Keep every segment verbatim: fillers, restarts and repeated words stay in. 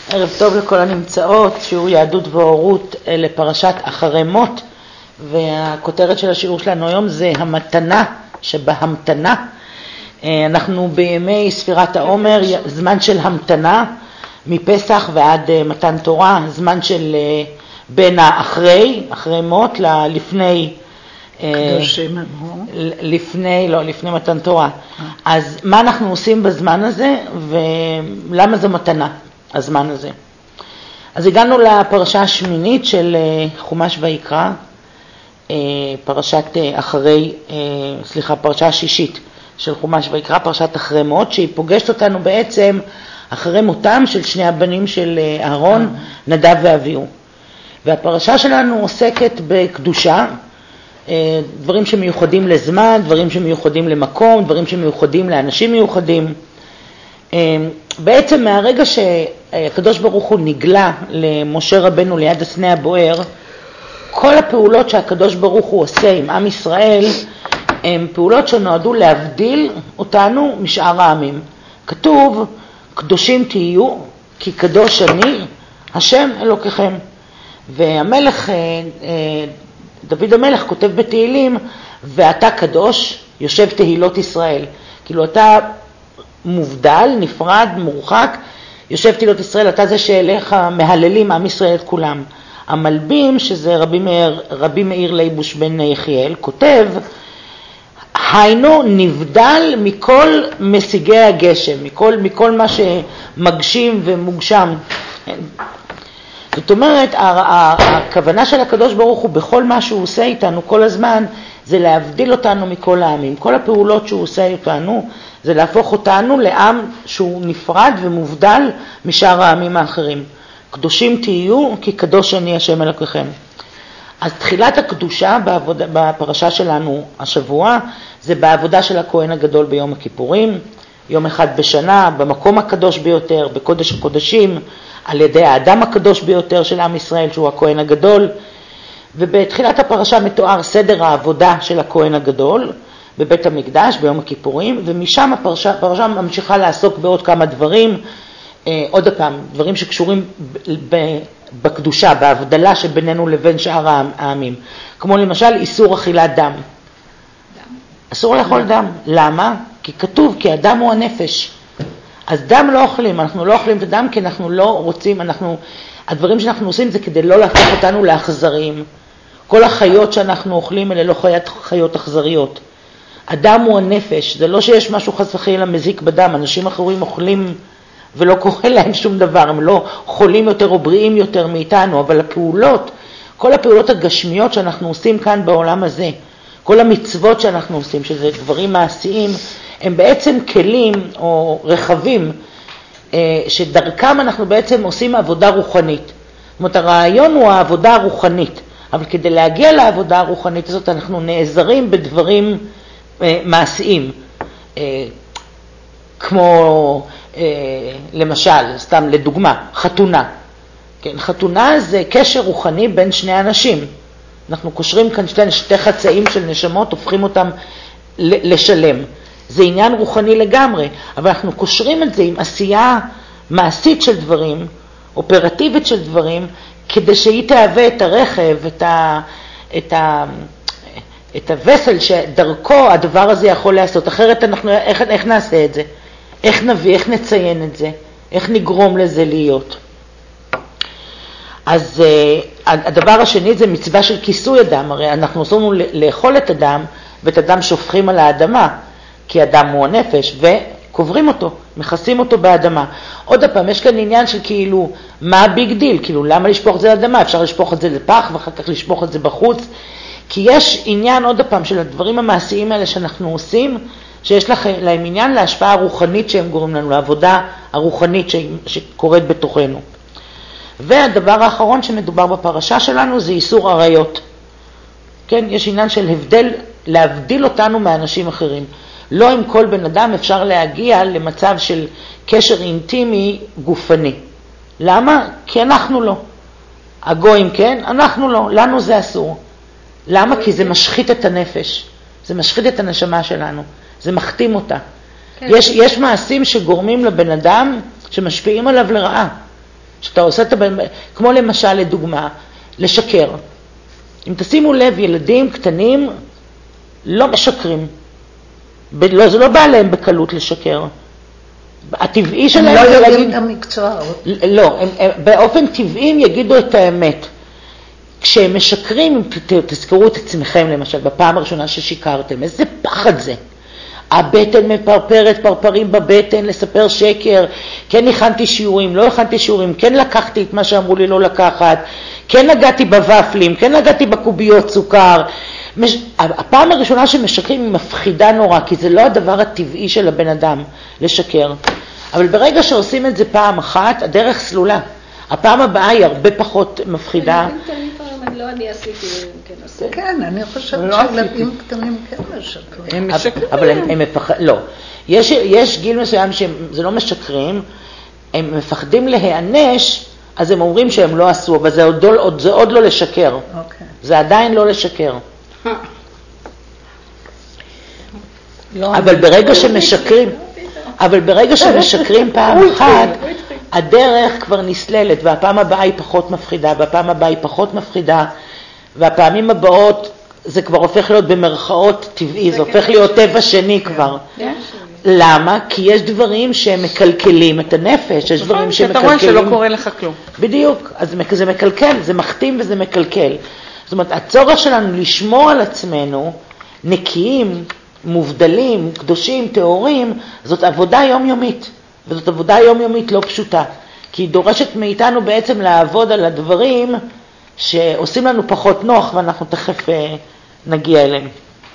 ערב טוב לכל הנמצאות, שיעור יהדות והורות לפרשת אחרי מות, והכותרת של השיעור שלנו היום זה המתנה שבהמתנה. אנחנו בימי ספירת העומר, זמן של המתנה מפסח ועד מתן תורה, זמן של בין האחרי, אחרי מות ללפני, קדושים אמרו? לפני, לא, לפני מתן תורה. אז מה אנחנו עושים בזמן הזה ולמה זה מתנה? הזמן הזה. אז הגענו לפרשה השמינית של חומש ויקרא, פרשת אחרי, סליחה, פרשה השישית של חומש ויקרא, פרשת אחרי מות, שהיא פוגשת אותנו בעצם אחרי מותם של שני הבנים של אהרון, נדב ואביהו. והפרשה שלנו עוסקת בקדושה, דברים שמיוחדים לזמן, דברים שמיוחדים למקום, דברים שמיוחדים לאנשים מיוחדים. בעצם מהרגע שהקדוש ברוך הוא נגלה למשה רבנו ליד הסנה הבוער, כל הפעולות שהקדוש ברוך הוא עושה עם עם ישראל, הן פעולות שנועדו להבדיל אותנו משאר העמים. כתוב, קדושים תהיו, כי קדוש אני, השם אלוקיכם. והמלך, דוד המלך כותב בתהילים, ואתה קדוש, יושב תהילות ישראל. כאילו אתה מובדל, נפרד, מורחק, יושב תהילות ישראל, אתה זה שאליך מהללים עם ישראל את כולם. המלבים, שזה רבי מאיר, רבי מאיר ליבוש בן יחיאל, כותב, היינו נבדל מכל משיגי הגשם, מכל, מכל מה שמגשים ומוגשם. זאת אומרת, הכוונה של הקדוש ברוך הוא בכל מה שהוא עושה איתנו כל הזמן, זה להבדיל אותנו מכל העמים. כל הפעולות שהוא עושה איתנו, זה להפוך אותנו לעם שהוא נפרד ומובדל משאר העמים האחרים. קדושים תהיו, כי קדוש אני השם אלוקיכם. אז תחילת הקדושה בעבודה, בפרשה שלנו השבוע, זה בעבודה של הכהן הגדול ביום הכיפורים, יום אחד בשנה, במקום הקדוש ביותר, בקודש הקודשים, על ידי האדם הקדוש ביותר של עם ישראל, שהוא הכהן הגדול. ובתחילת הפרשה מתואר סדר העבודה של הכהן הגדול בבית המקדש ביום הכיפורים, ומשם הפרשה, הפרשה ממשיכה לעסוק בעוד כמה דברים, אה, עוד פעם, דברים שקשורים ב, ב, בקדושה, בהבדלה שבינינו לבין שאר העמים. כמו למשל איסור אכילת דם. דם. אסור לאכול דם. למה? כי כתוב, כי הדם הוא הנפש. אז דם לא אוכלים, אנחנו לא אוכלים את הדם כי אנחנו לא רוצים, אנחנו, הדברים שאנחנו עושים זה כדי לא להפוך אותנו לאכזריים. כל החיות שאנחנו אוכלים אלה לא חיות, חיות אכזריות. הדם הוא הנפש, זה לא שיש משהו חס וחלילה מזיק בדם, אנשים אחרים אוכלים ולא קורה להם שום דבר, הם לא חולים יותר או בריאים יותר מאיתנו, אבל הפעולות, כל הפעולות הגשמיות שאנחנו עושים כאן בעולם הזה, כל המצוות שאנחנו עושים, שזה דברים מעשיים, הם בעצם כלים או רכבים שדרכם אנחנו בעצם עושים עבודה רוחנית. זאת אומרת, הרעיון הוא העבודה הרוחנית, אבל כדי להגיע לעבודה הרוחנית הזאת אנחנו נעזרים בדברים מעשיים, כמו למשל, סתם לדוגמה, חתונה. כן, חתונה זה קשר רוחני בין שני אנשים. אנחנו קושרים כאן שתי, שתי חצאים של נשמות, הופכים אותם לשלם. זה עניין רוחני לגמרי, אבל אנחנו קושרים את זה עם עשייה מעשית של דברים, אופרטיבית של דברים, כדי שהיא תהווה את הרכב, את ה, את ה, את הווסל שדרכו הדבר הזה יכול לעשות. אחרת אנחנו, איך, איך נעשה את זה? איך נביא, איך נציין את זה? איך נגרום לזה להיות? אז הדבר השני זה מצווה של כיסוי אדם. הרי אנחנו עושים לאכול את אדם, ואת אדם שופכים על האדמה, כי אדם הוא הנפש, וקוברים אותו, מכסים אותו באדמה. עוד פעם, יש כאן עניין של כאילו, מה הביג דיל? כאילו, למה לשפוך את זה לאדמה? אפשר לשפוך את זה לפח, ואחר כך לשפוך את זה בחוץ. כי יש עניין, עוד פעם, של הדברים המעשיים האלה שאנחנו עושים, שיש להם עניין להשפעה הרוחנית שהם גורמים לנו, לעבודה הרוחנית שקורית בתוכנו. והדבר האחרון שמדובר בפרשה שלנו זה איסור עריות. כן, יש עניין של הבדל, להבדיל אותנו מאנשים אחרים. לא עם כל בן אדם אפשר להגיע למצב של קשר אינטימי גופני. למה? כי אנחנו לא. הגויים כן, אנחנו לא, לנו זה אסור. למה? כי זה משחית את הנפש, זה משחית את הנשמה שלנו, זה מחתים אותה. כן. יש, יש מעשים שגורמים לבן אדם, שמשפיעים עליו לרעה. שאתה עושה את הבן, כמו למשל לדוגמה, לשקר. אם תשימו לב, ילדים קטנים לא משקרים. לא, זה לא בא להם בקלות לשקר. הטבעי שלהם... הם לא יודעים את המקצועות. לא, הם, הם, באופן טבעי הם יגידו את האמת. כשהם משקרים, תזכרו את עצמכם למשל, בפעם הראשונה ששיקרתם, איזה פחד זה. הבטן מפרפרת, פרפרים בבטן, לספר שקר, כן הכנתי שיעורים, לא הכנתי שיעורים, כן לקחתי את מה שאמרו לי לא לקחת, כן נגעתי בוואפלים, כן נגעתי בקוביות סוכר. מש... הפעם הראשונה שמשקרים היא מפחידה נורא, כי זה לא הדבר הטבעי של הבן אדם לשקר. אבל ברגע שעושים את זה פעם אחת, הדרך סלולה. הפעם הבאה היא הרבה פחות מפחידה. לא, אני עשיתי, כן עשיתי. כן, אני חושבת שילדים קטנים כן משקרים. הם משקרים. אבל הם, הם מפחדים, לא. יש, יש גיל מסוים שזה לא משקרים, הם מפחדים להיענש, אז הם אומרים שהם לא עשו, אבל זה עוד, עוד, זה עוד לא לשקר. אוקיי. זה עדיין לא לשקר. לא, אבל ברגע שמשקרים, אבל ברגע שמשקרים פעם אחת, הדרך כבר נסללת, והפעם הבאה היא פחות מפחידה, והפעם הבאה היא פחות מפחידה, והפעמים הבאות זה כבר הופך להיות במרכאות טבעי, זה הופך להיות טבע שני כבר. למה? כי יש דברים שהם מקלקלים את הנפש, יש דברים שהם מקלקלים... אתה רואה שלא קורה לך כלום. בדיוק, אז זה מקלקל, זה מחתים וזה מקלקל. זאת אומרת, הצורך שלנו לשמור על עצמנו, נקיים, מובדלים, קדושים, טהורים, זאת עבודה יומיומית. וזאת עבודה יומיומית לא פשוטה, כי היא דורשת מאיתנו בעצם לעבוד על הדברים שעושים לנו פחות נוח, ואנחנו תכף נגיע אליהם.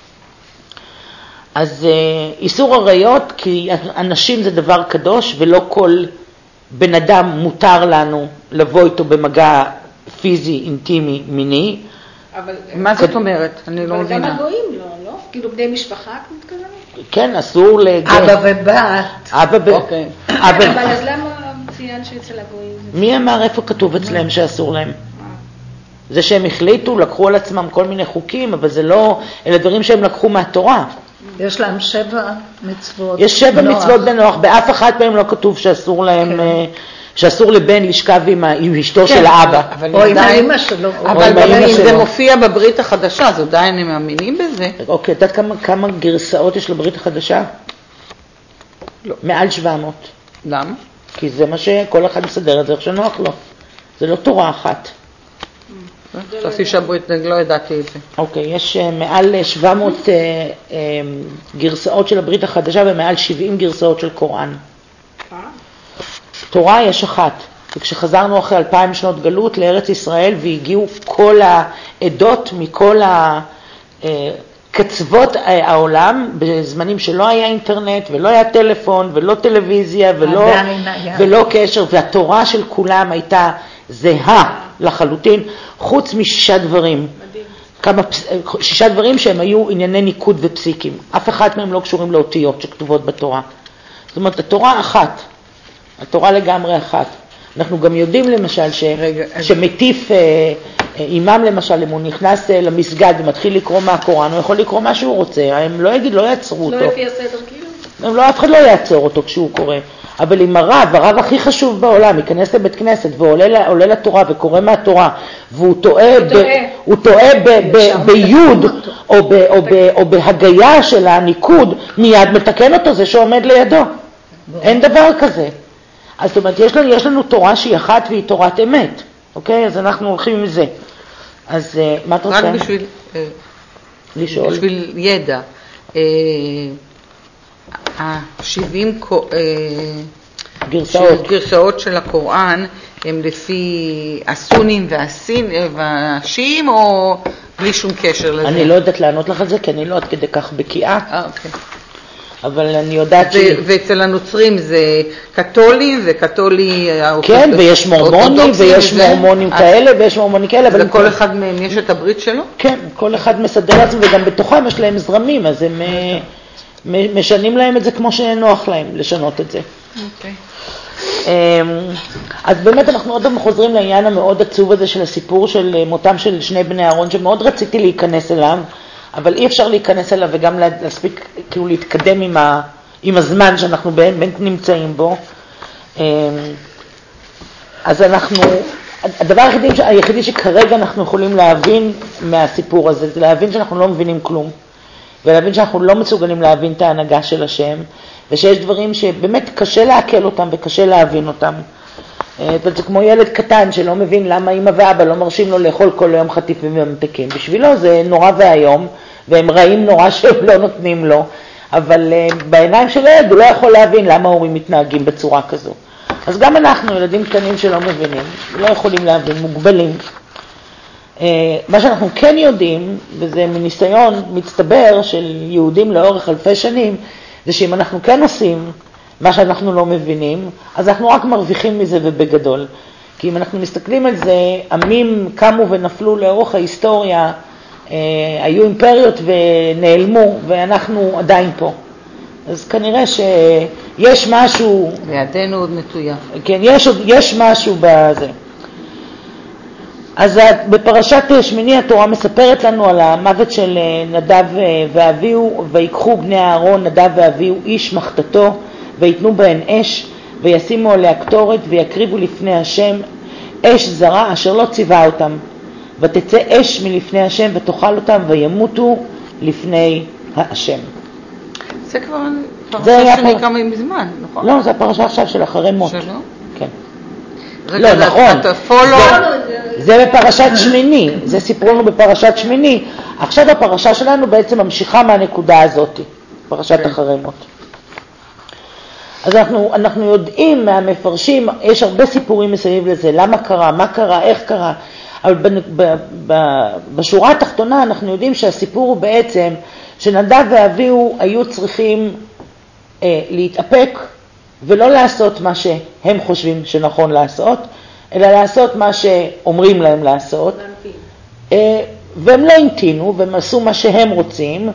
אז איסור עריות, כי אנשים זה דבר קדוש, ולא כל בן אדם מותר לנו לבוא איתו במגע פיזי, אינטימי, מיני. אבל... מה זאת אומרת? אני לא מבינה. אבל גם הגויים לא, לא? כאילו בני משפחה, את מתכוונת? כן, אסור לגר. אבא ובת. אבא ו... אוקיי. אבל אז למה ציין שאצל הגויים? מי אמר איפה כתוב אצלם שאסור להם? זה שהם החליטו, לקחו על עצמם כל מיני חוקים, אבל זה לא, אלה דברים שהם לקחו מהתורה. יש להם שבע מצוות. יש שבע מצוות בנוח, באף אחת מהם לא כתוב שאסור להם, שאסור לבן לשכב עם אשתו של האבא. או עם האמא שלו. אבל אם זה מופיע בברית החדשה, אז עדיין הם מאמינים בזה. אוקיי, אתה יודעת כמה גרסאות יש לברית החדשה? לא. מעל שבע מאות. למה? כי זה מה שכל אחד מסדר את זה, איך שנוח לו. זה לא תורה אחת. חשבתי שהברית, לא ידעתי את זה. אוקיי, יש מעל שבע מאות גרסאות של הברית החדשה ומעל שבעים גרסאות של קוראן. תורה יש אחת. וכשחזרנו אחרי אלפיים שנות גלות לארץ ישראל והגיעו כל העדות מכל קצוות העולם, בזמנים שלא היה אינטרנט ולא היה טלפון ולא טלוויזיה ולא, ולא קשר, והתורה של כולם הייתה זהה לחלוטין, חוץ משישה דברים. כמה, שישה דברים שהם היו ענייני ניקוד ופסיקים. אף אחד מהם לא קשורים לאותיות שכתובות בתורה. זאת אומרת, התורה אחת. התורה לגמרי אחת. אנחנו גם יודעים למשל ש... רגע, שמטיף אה, אימם למשל, אם הוא נכנס אה, למסגד ומתחיל לקרוא מהקוראן, הוא יכול לקרוא מה שהוא רוצה, הם לא יגיד, לא יעצרו אותו. לא לפי הסדר כאילו? הם לא, אף אחד לא יעצור אותו כשהוא קורא. אבל אם הרב, הרב הכי חשוב בעולם, ייכנס לבית כנסת ועולה עולה לתורה וקורא מהתורה, והוא טועה, ב, הוא טועה ב, ב, ביוד או, ב, או, ב, או בהגייה של הניקוד, מיד מתקן אותו זה שעומד לידו. אין דבר כזה. אז זאת אומרת, יש לנו, יש לנו תורה שהיא אחת והיא תורת אמת, אוקיי? אז אנחנו הולכים עם זה. אז מה אתה רוצה? רק בשביל, לשאול. בשביל ידע. ה-שבעים גרסאות. גרסאות של הקוראן הם לפי הסונים והשיעים או בלי שום קשר לזה? אני לא יודעת לענות לך על זה, כי אני לא עד כדי כך בקיאה. אה, אוקיי. אבל אני יודעת ש... ואצל הנוצרים זה קתולים וקתולי... כן, ויש מורמונים, ויש מורמונים כאלה, ויש מורמונים כאלה. ולכל אחד מהם יש את הברית שלו? כן, כל אחד מסדר לעצמו, וגם בתוכם יש להם זרמים, אז הם משנים להם את זה כמו שנוח להם לשנות את זה. אוקיי. אז באמת אנחנו עוד פעם חוזרים לעניין המאוד עצוב הזה של הסיפור של מותם של שני בני אהרון, שמאוד רציתי להיכנס אליו, אבל אי אפשר להיכנס אליו וגם להספיק כאילו להתקדם עם, ה, עם הזמן שאנחנו באמת נמצאים בו. אז אנחנו, הדבר היחידי, היחידי שכרגע אנחנו יכולים להבין מהסיפור הזה, זה להבין שאנחנו לא מבינים כלום, ולהבין שאנחנו לא מסוגלים להבין את ההנהגה של השם, ושיש דברים שבאמת קשה לעכל אותם וקשה להבין אותם. זה כמו ילד קטן שלא מבין למה אמא ואבא לא מרשים לו לאכול כל היום חטיפים וממתקים. בשבילו זה נורא והיום, והם רעים נורא שהם לא נותנים לו, אבל בעיניים של ילד הוא לא יכול להבין למה ההורים מתנהגים בצורה כזו. אז גם אנחנו, ילדים קטנים שלא מבינים, לא יכולים להבין, מוגבלים. מה שאנחנו כן יודעים, וזה מניסיון מצטבר של יהודים לאורך אלפי שנים, זה שאם אנחנו כן עושים מה שאנחנו לא מבינים, אז אנחנו רק מרוויחים מזה ובגדול. כי אם אנחנו מסתכלים על זה, עמים קמו ונפלו לאורך ההיסטוריה, אה, היו אימפריות ונעלמו, ואנחנו עדיין פה. אז כנראה שיש משהו... וידנו עוד נטויה. כן, יש, יש משהו בזה. אז בפרשת שמיני התורה מספרת לנו על המוות של נדב ואביהו, ויקחו בני אהרון נדב ואביהו איש מחתתו, ויתנו בהן אש, וישימו עליה קטורת, ויקריבו לפני השם אש זרה אשר לא ציווה אותם. ותצא אש מלפני השם ותאכל אותם, וימותו לפני השם. זה כבר פרשה שנקרא מזמן, נכון? לא, זה הפרשה עכשיו של אחרי מות. שלא? כן. רגע, לא, נכון. פולו... זה בפרשת שמיני, זה סיפרו לנו בפרשת שמיני. עכשיו הפרשה שלנו בעצם ממשיכה מהנקודה הזאת, פרשת okay. אחרי מות. אז אנחנו, אנחנו יודעים מהמפרשים, יש הרבה סיפורים מסביב לזה, למה קרה, מה קרה, איך קרה, אבל ב, ב, ב, בשורה התחתונה אנחנו יודעים שהסיפור הוא בעצם שנדב ואביהו היו צריכים אה, להתאפק ולא לעשות מה שהם חושבים שנכון לעשות, אלא לעשות מה שאומרים להם לעשות, אה, והם לא המתינו והם עשו מה שהם רוצים,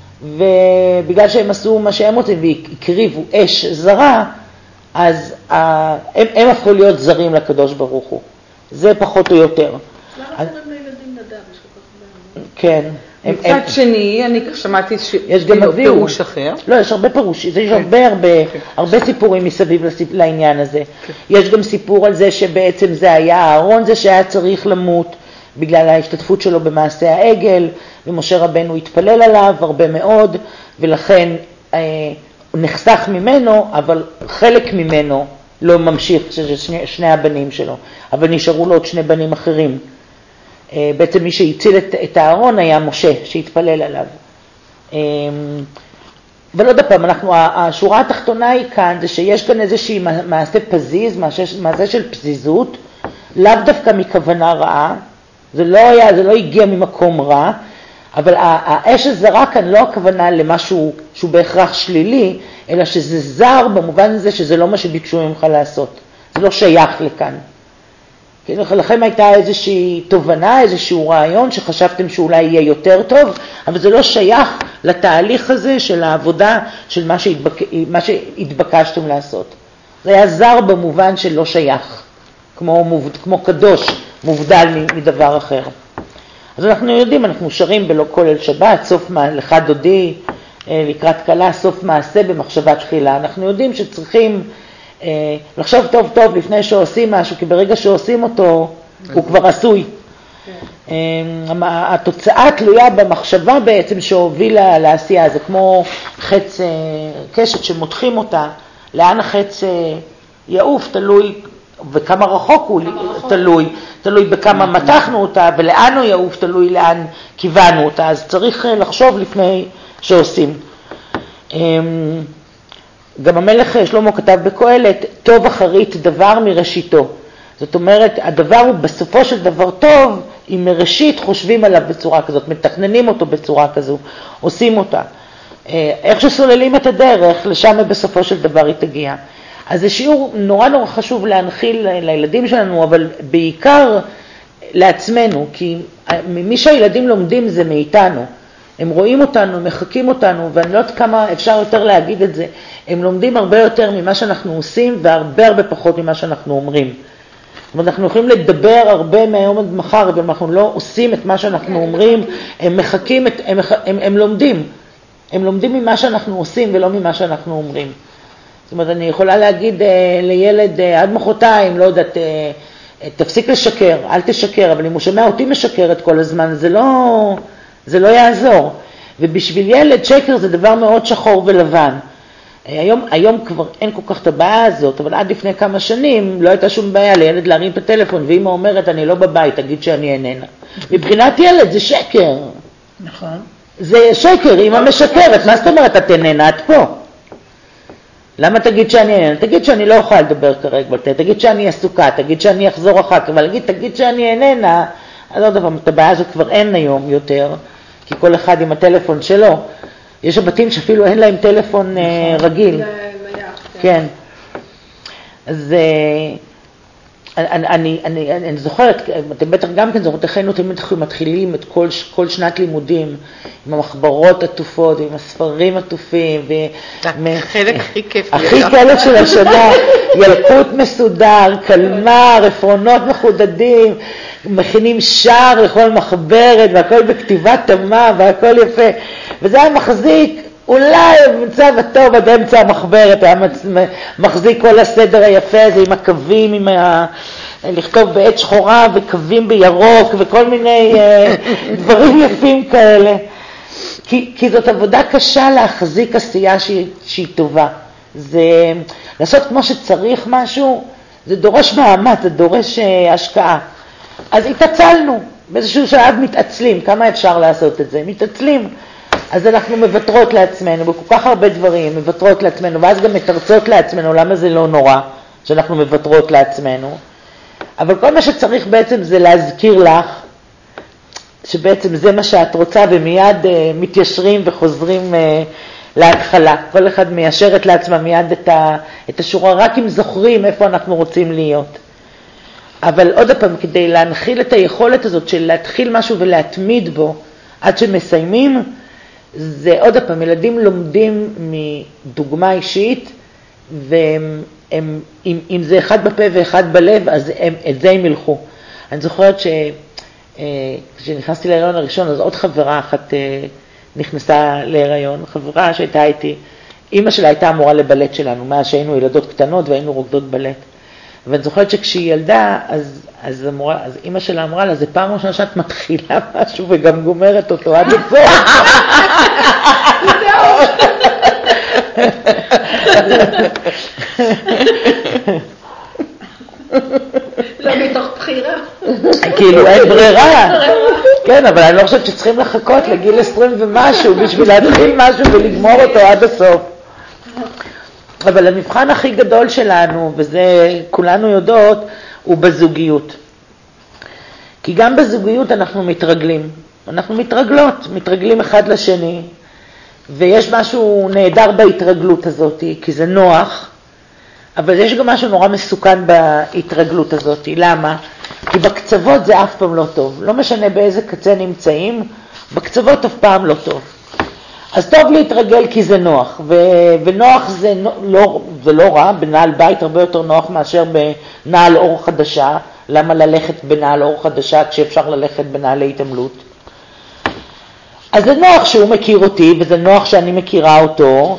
ובגלל שהם עשו מה שהם רוצים והקריבו אש זרה, אז הם, הם הפכו להיות זרים לקדוש ברוך הוא. זה פחות או יותר. למה קוראים לילדים נדב? יש כל כך כן. מצד שני, אני שמעתי יש גם אביהו. פירוש אחר. לא, יש הרבה פירוש, יש הרבה הרבה הרבה סיפורים מסביב לעניין הזה. יש גם סיפור על זה שבעצם זה היה אהרון זה שהיה צריך למות, בגלל ההשתתפות שלו במעשה העגל, ומשה רבנו התפלל עליו הרבה מאוד, ולכן אה, הוא נחסך ממנו, אבל חלק ממנו לא ממשיך, שזה שני, שני הבנים שלו, אבל נשארו לו עוד שני בנים אחרים. אה, בעצם מי שהציל את, את הארון היה משה, שהתפלל עליו. אה, אבל עוד פעם, אנחנו, השורה התחתונה היא כאן, זה שיש כאן איזושהי מעשה פזיז, מעשה, מעשה של פזיזות, לאו דווקא מכוונה רעה, זה לא היה, זה לא הגיע ממקום רע, אבל האש הזרה כאן לא הכוונה למשהו שהוא בהכרח שלילי, אלא שזה זר במובן הזה שזה לא מה שביקשו ממך לעשות. זה לא שייך לכאן. לכם הייתה איזושהי תובנה, איזשהו רעיון שחשבתם שאולי יהיה יותר טוב, אבל זה לא שייך לתהליך הזה של העבודה של מה, שהתבק... מה שהתבקשתם לעשות. זה היה זר במובן של לא שייך, כמו, מובד... כמו קדוש, מובדל מדבר אחר. אז אנחנו יודעים, אנחנו שרים בלא כולל שבת, סוף לך דודי, לקראת קלה, סוף מעשה במחשבה תחילה. אנחנו יודעים שצריכים אה, לחשוב טוב טוב לפני שעושים משהו, כי ברגע שעושים אותו, הוא כבר עשוי. אה, התוצאה תלויה במחשבה בעצם שהובילה לעשייה, זה כמו חץ, אה, קשת שמותחים אותה, לאן החץ אה, יעוף, תלוי, וכמה רחוק הוא תלוי, תלוי בכמה מתחנו אותה, ולאן הוא יעוף, תלוי לאן כיוונו אותה, אז צריך לחשוב לפני שעושים. גם המלך שלמה כתב בקהלת, טוב אחרית דבר מראשיתו. זאת אומרת, הדבר הוא בסופו של דבר טוב, אם מראשית חושבים עליו בצורה כזאת, מתכננים אותו בצורה כזו, עושים אותה. איך שסוללים את הדרך, לשם בסופו של דבר היא תגיע. אז זה שיעור נורא נורא חשוב להנחיל לילדים שלנו, אבל בעיקר לעצמנו, כי מי שהילדים לומדים זה מאיתנו. הם רואים אותנו, הם מחכים אותנו, ואני לא יודעת כמה אפשר יותר להגיד את זה. הם לומדים הרבה יותר ממה שאנחנו עושים, והרבה הרבה פחות ממה שאנחנו אומרים. זאת אומרת, אנחנו יכולים לדבר הרבה מהיום עד מחר, אבל אנחנו לא עושים את מה שאנחנו אומרים, הם מחכים, את, הם, הם, הם לומדים. הם לומדים ממה שאנחנו עושים ולא ממה שאנחנו אומרים. זאת אומרת, אני יכולה להגיד אה, לילד אה, עד מחרתיים, לא יודעת, אה, תפסיק לשקר, אל תשקר, אבל אם הוא שומע אותי משקרת כל הזמן, זה לא, זה לא יעזור. ובשביל ילד שקר זה דבר מאוד שחור ולבן. היום, היום כבר אין כל כך את הבעיה הזאת, אבל עד לפני כמה שנים לא הייתה שום בעיה לילד להרים את הטלפון, ואמא אומרת אני לא בבית, תגיד שאני איננה. מבחינת ילד זה שקר. נכון. זה שקר, אמא משקרת, מה זאת אומרת את איננה, את פה. למה תגיד שאני איננה? תגיד שאני לא אוכל לדבר כרגע, תגיד שאני עסוקה, תגיד שאני אחזור אחר כך, אבל תגיד, תגיד שאני איננה, אז עוד פעם, את הבעיה הזאת כבר אין היום יותר, כי כל אחד עם הטלפון שלו. יש הבתים שאפילו אין להם טלפון נכון, רגיל. נייח, כן. אז אני, אני, אני, אני זוכרת, אתם בטח גם כן זוכרת, אחינו תמיד מתחילים את כל, כל שנת לימודים, עם המחברות עטופות, עם הספרים עטופים. החלק הכי כיף. הכי כיף של השנה, ילקוט מסודר, קלמר, עפרונות מחודדים, מכינים שער לכל מחברת, והכל בכתיבת תמה, והכל יפה. וזה היה מחזיק, אולי במצב הטוב עד אמצע המחברת, היה מחזיק כל הסדר היפה הזה עם הקווים, עם ה... לכתוב בעת שחורה וקווים בירוק וכל מיני uh, דברים יפים כאלה. כי, כי זאת עבודה קשה להחזיק עשייה שהיא, שהיא טובה. זה לעשות כמו שצריך משהו, זה דורש מאמץ, זה דורש uh, השקעה. אז התעצלנו, באיזשהו שלב מתעצלים, כמה אפשר לעשות את זה? מתעצלים. אז אנחנו מבטרות לעצמנו, בכל כך הרבה דברים, מבטרות לעצמנו, ואז גם מתרצות לעצמנו, למה זה לא נורא שאנחנו מבטרות לעצמנו. אבל כל מה שצריך בעצם זה להזכיר לך, שבעצם זה מה שאת רוצה, ומיד uh, מתיישרים וחוזרים uh, להתחלה. כל אחד מיישרת לעצמה מיד את, ה, את השורה, רק אם זוכרים איפה אנחנו רוצים להיות. אבל עוד פעם, כדי להנחיל את היכולת הזאת של להתחיל משהו ולהתמיד בו, עד שמסיימים, זה עוד פעם, ילדים לומדים מדוגמה אישית, והם, הם, אם, אם זה אחד בפה ואחד בלב, אז הם, את זה הם ילכו. אני זוכרת שכשנכנסתי להיריון הראשון, אז עוד חברה אחת נכנסה להיריון, חברה שהייתה איתי, אמא שלה הייתה המורה לבלט שלנו, מאז שהיינו ילדות קטנות והיינו רוקדות בלט. ואני זוכרת שכשהיא ילדה, אז, אז, המורה, אז אמא שלה אמרה לה, זה פעם ראשונה שאת מתחילה משהו וגם גומרת אותו עד הסוף. לא מתוך בחירה. כאילו אין ברירה. כן, אבל אני לא חושבת שצריכים לחכות לגיל עשרים ומשהו בשביל להתחיל משהו ולגמור אותו עד הסוף. אבל המבחן הכי גדול שלנו, וזה כולנו יודעות, הוא בזוגיות. כי גם בזוגיות אנחנו מתרגלים. אנחנו מתרגלות, מתרגלים אחד לשני, ויש משהו נהדר בהתרגלות הזאת, כי זה נוח, אבל יש גם משהו נורא מסוכן בהתרגלות הזאת. למה? כי בקצוות זה אף פעם לא טוב. לא משנה באיזה קצה נמצאים, בקצוות אף פעם לא טוב. אז טוב להתרגל כי זה נוח, ו- ונוח זה לא, זה לא רע, בנעל בית הרבה יותר נוח מאשר בנעל אור חדשה. למה ללכת בנעל אור חדשה כשאפשר ללכת בנעל התעמלות? אז זה נוח שהוא מכיר אותי, וזה נוח שאני מכירה אותו,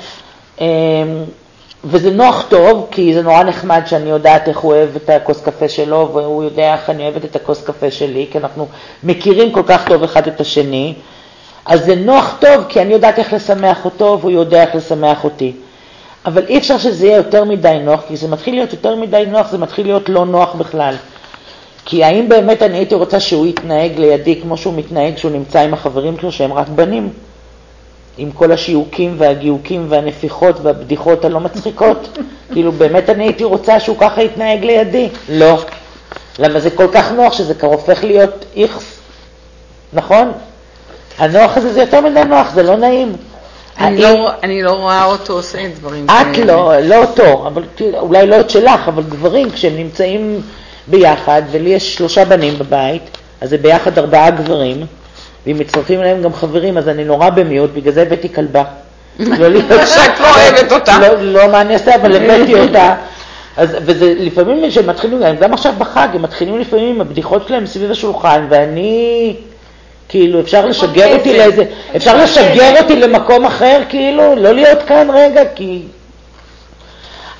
וזה נוח טוב, כי זה נורא נחמד שאני יודעת איך הוא אוהב את הכוס קפה שלו, והוא יודע איך אני אוהבת את הכוס קפה שלי, כי אנחנו מכירים כל כך טוב אחד את השני. אז זה נוח טוב, כי אני יודעת איך לשמח אותו, והוא יודע איך לשמח אותי. אבל אי אפשר שזה יהיה יותר מדי נוח, כי זה מתחיל להיות יותר מדי נוח, זה מתחיל להיות לא נוח בכלל. כי האם באמת אני הייתי רוצה שהוא יתנהג לידי כמו שהוא מתנהג כשהוא נמצא עם החברים שלו שהם רק בנים? עם כל השיוקים והגיוקים והנפיחות והבדיחות הלא מצחיקות? כאילו באמת אני הייתי רוצה שהוא ככה יתנהג לידי? לא. למה זה כל כך נוח שזה כבר הופך להיות איכס? נכון? הנוח הזה זה יותר מדי נוח, זה לא נעים. אני לא, אני לא רואה אותו עושה דברים. את לא, לא אותו, אבל אולי לא את שלך, אבל גברים כשהם נמצאים ביחד, ולי יש שלושה בנים בבית, אז זה ביחד ארבעה גברים, ואם מצטרפים אליהם גם חברים, אז אני נורא במיעוט, בגלל זה הבאתי כלבה. לא להיות שאת לא אוהבת אותה. לא, לא מה אני אעשה, אבל הבאתי אותה. אז, וזה לפעמים שהם מתחילים, גם עכשיו בחג, הם מתחילים לפעמים עם הבדיחות שלהם סביב השולחן, ואני, כאילו, אפשר לשגר אותי לאיזה, אפשר לשגר אותי למקום אחר, כאילו, לא להיות כאן רגע, כי...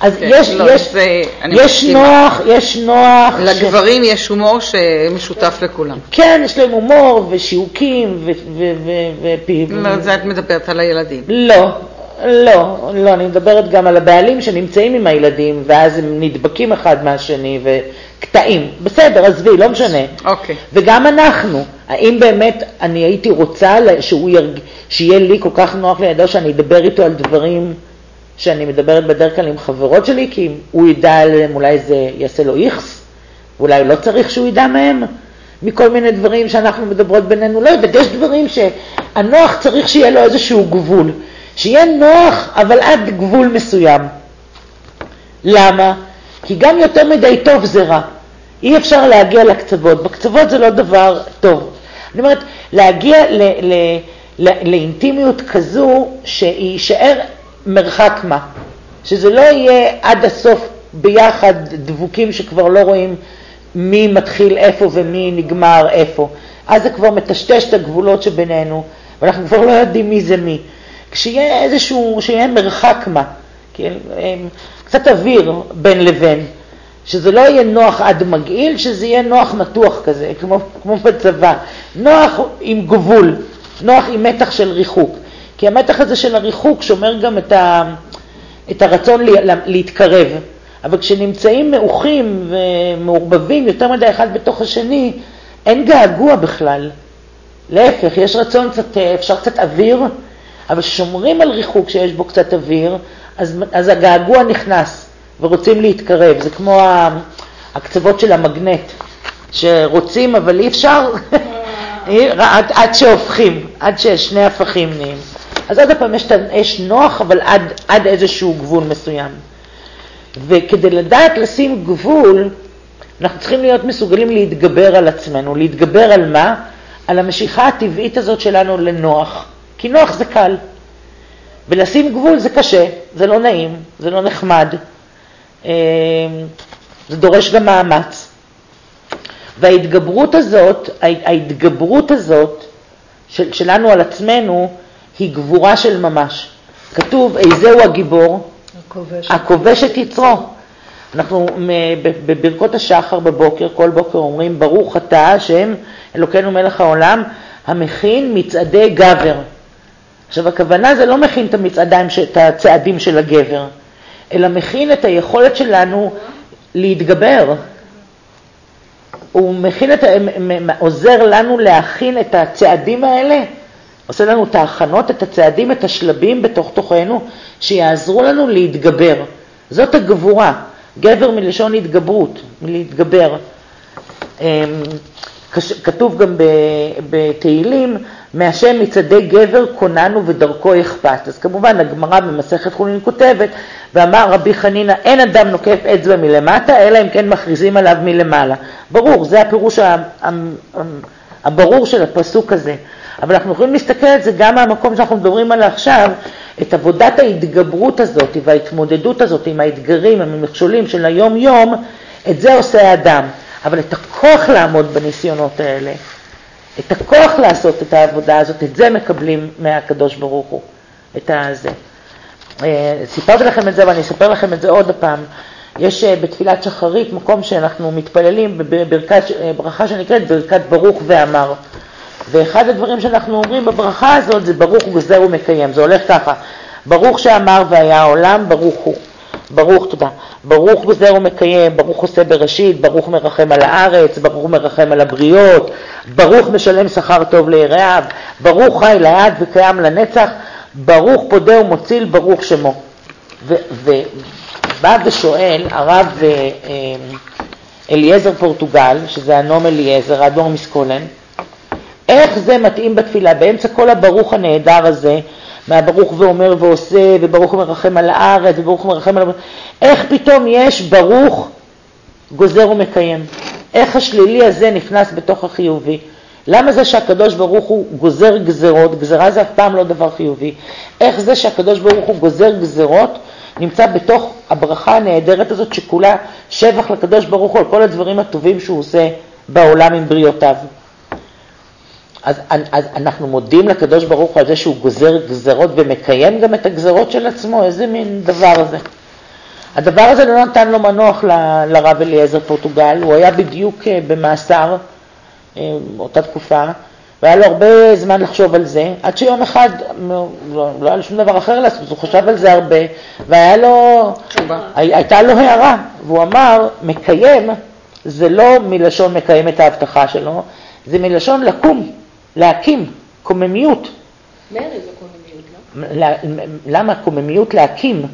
אז כן, יש, לא, יש, זה, אני יש מסכימה. נוח, יש נוח. לגברים ש... יש הומור שמשותף לכולם. כן, יש להם הומור ושיעוקים ו... ו... ו... ו... לא, זה את מדברת על הילדים. לא, לא, לא, אני מדברת גם על הבעלים שנמצאים עם הילדים, ואז הם נדבקים אחד מהשני וקטעים. בסדר, עזבי, לא משנה. אוקיי. וגם אנחנו, האם באמת אני הייתי רוצה שהוא ירג... שיהיה לי כל כך נוח לידו שאני אדבר איתו על דברים שאני מדברת בדרך כלל עם חברות שלי, כי הוא ידע עליהם, אולי זה יעשה לו איכס, ואולי לא צריך שהוא ידע מהם, מכל מיני דברים שאנחנו מדברות בינינו. לא יודעת, יש דברים שהנוח צריך שיהיה לו איזשהו גבול. שיהיה נוח, אבל עד גבול מסוים. למה? כי גם יותר מדי טוב זה רע. אי אפשר להגיע לקצוות. בקצוות זה לא דבר טוב. אני אומרת, להגיע ל, ל, ל, לאינטימיות כזו שישאר מרחק מה. שזה לא יהיה עד הסוף ביחד דבוקים שכבר לא רואים מי מתחיל איפה ומי נגמר איפה. אז זה כבר מטשטש את הגבולות שבינינו, ואנחנו כבר לא יודעים מי זה מי. כשיהיה איזשהו, שיהיה מרחק מה, כן? קצת אוויר בין לבין, שזה לא יהיה נוח עד מגעיל, שזה יהיה נוח מתוח כזה, כמו, כמו בצבא. נוח עם גבול, נוח עם מתח של ריחוק. כי המתח הזה של הריחוק שומר גם את, ה, את הרצון לה, להתקרב. אבל כשנמצאים מאוחים ומעורבבים יותר מדי אחד בתוך השני, אין געגוע בכלל. להפך, יש רצון קצת, אפשר קצת אוויר, אבל שומרים על ריחוק שיש בו קצת אוויר, אז, אז הגעגוע נכנס ורוצים להתקרב. זה כמו הקצוות של המגנט, שרוצים אבל אי אפשר, עד, עד שהופכים, עד ששני הפכים נהיים. אז עוד הפעם יש, יש נוח, אבל עד, עד איזשהו גבול מסוים. וכדי לדעת לשים גבול, אנחנו צריכים להיות מסוגלים להתגבר על עצמנו. להתגבר על מה? על המשיכה הטבעית הזאת שלנו לנוח. כי נוח זה קל. ולשים גבול זה קשה, זה לא נעים, זה לא נחמד. זה דורש גם מאמץ. וההתגברות הזאת, ההתגברות הזאת של, שלנו על עצמנו, היא גבורה של ממש. כתוב, איזהו הגיבור? הכובש. הכובש את יצרו. אנחנו בברכות השחר בבוקר, כל בוקר אומרים, ברוך אתה השם, אלוקינו מלך העולם, המכין מצעדי גבר. עכשיו הכוונה זה לא מכין את המצעדים, את הצעדים של הגבר, אלא מכין את היכולת שלנו להתגבר. הוא מכין את, עוזר לנו להכין את הצעדים האלה, עושה לנו את ההכנות, את הצעדים, את השלבים בתוך תוכנו, שיעזרו לנו להתגבר. זאת הגבורה. גבר מלשון התגברות, מלהתגבר. כתוב גם בתהילים, מהשם מצעדי גבר קוננו ודרכו אכפת. אז כמובן הגמרא במסכת חולין כותבת, ואמר רבי חנינא, אין אדם נוקף אצבע מלמטה, אלא אם כן מכריזים עליו מלמעלה. ברור, זה הפירוש הברור של הפסוק הזה. אבל אנחנו יכולים להסתכל על זה גם מהמקום שאנחנו מדברים עליו עכשיו, את עבודת ההתגברות הזאת וההתמודדות הזאת עם האתגרים, עם המכשולים של היום יום, את זה עושה האדם. אבל את הכוח לעמוד בניסיונות האלה, את הכוח לעשות את העבודה הזאת, את זה מקבלים מהקדוש ברוך הוא, את הזה. סיפרתי לכם את זה ואני אספר לכם את זה עוד הפעם. יש בתפילת שחרית מקום שאנחנו מתפללים בברכת, ברכה שנקראת ברכת ברוך ואמר. ואחד הדברים שאנחנו אומרים בברכה הזאת זה ברוך גוזר ומקיים. זה הולך ככה, ברוך שאמר והיה העולם, ברוך הוא. ברוך, תודה. ברוך גוזר ומקיים, ברוך עושה בראשית, ברוך מרחם על הארץ, ברוך מרחם על הבריות, ברוך משלם שכר טוב ליראיו, ברוך חי לעד וקיים לנצח, ברוך פודה ומוציל, ברוך שמו. ובא ושואל הרב אליעזר פורטוגל, שזה הנום אליעזר, האדמו"ר מסקולן, איך זה מתאים בתפילה, באמצע כל הברוך הנהדר הזה, מהברוך ואומר ועושה, וברוך מרחם על הארץ, וברוך מרחם על... איך פתאום יש ברוך גוזר ומקיים? איך השלילי הזה נכנס בתוך החיובי? למה זה שהקדוש ברוך הוא גוזר גזרות, גזרה זה אף פעם לא דבר חיובי, איך זה שהקדוש ברוך הוא גוזר גזרות, נמצא בתוך הברכה הנהדרת הזאת שכולה שבח לקדוש ברוך הוא על כל הדברים הטובים שהוא עושה בעולם עם בריאותיו? אז, אז אנחנו מודים לקדוש ברוך הוא על זה שהוא גוזר גזרות ומקיים גם את הגזרות של עצמו, איזה מין דבר זה. הדבר הזה לא נתן לו מנוח ל- לרב אליעזר פורטוגל, הוא היה בדיוק במאסר אותה תקופה, והיה לו הרבה זמן לחשוב על זה, עד שיום אחד לא, לא היה לו שום דבר אחר לעשות, הוא חשב על זה הרבה, והיה לו, הי, הייתה לו הערה, והוא אמר, מקיים, זה לא מלשון מקיים את ההבטחה שלו, זה מלשון לקום, להקים, קוממיות. מרי זה קוממיות, לא? למה קוממיות להקים?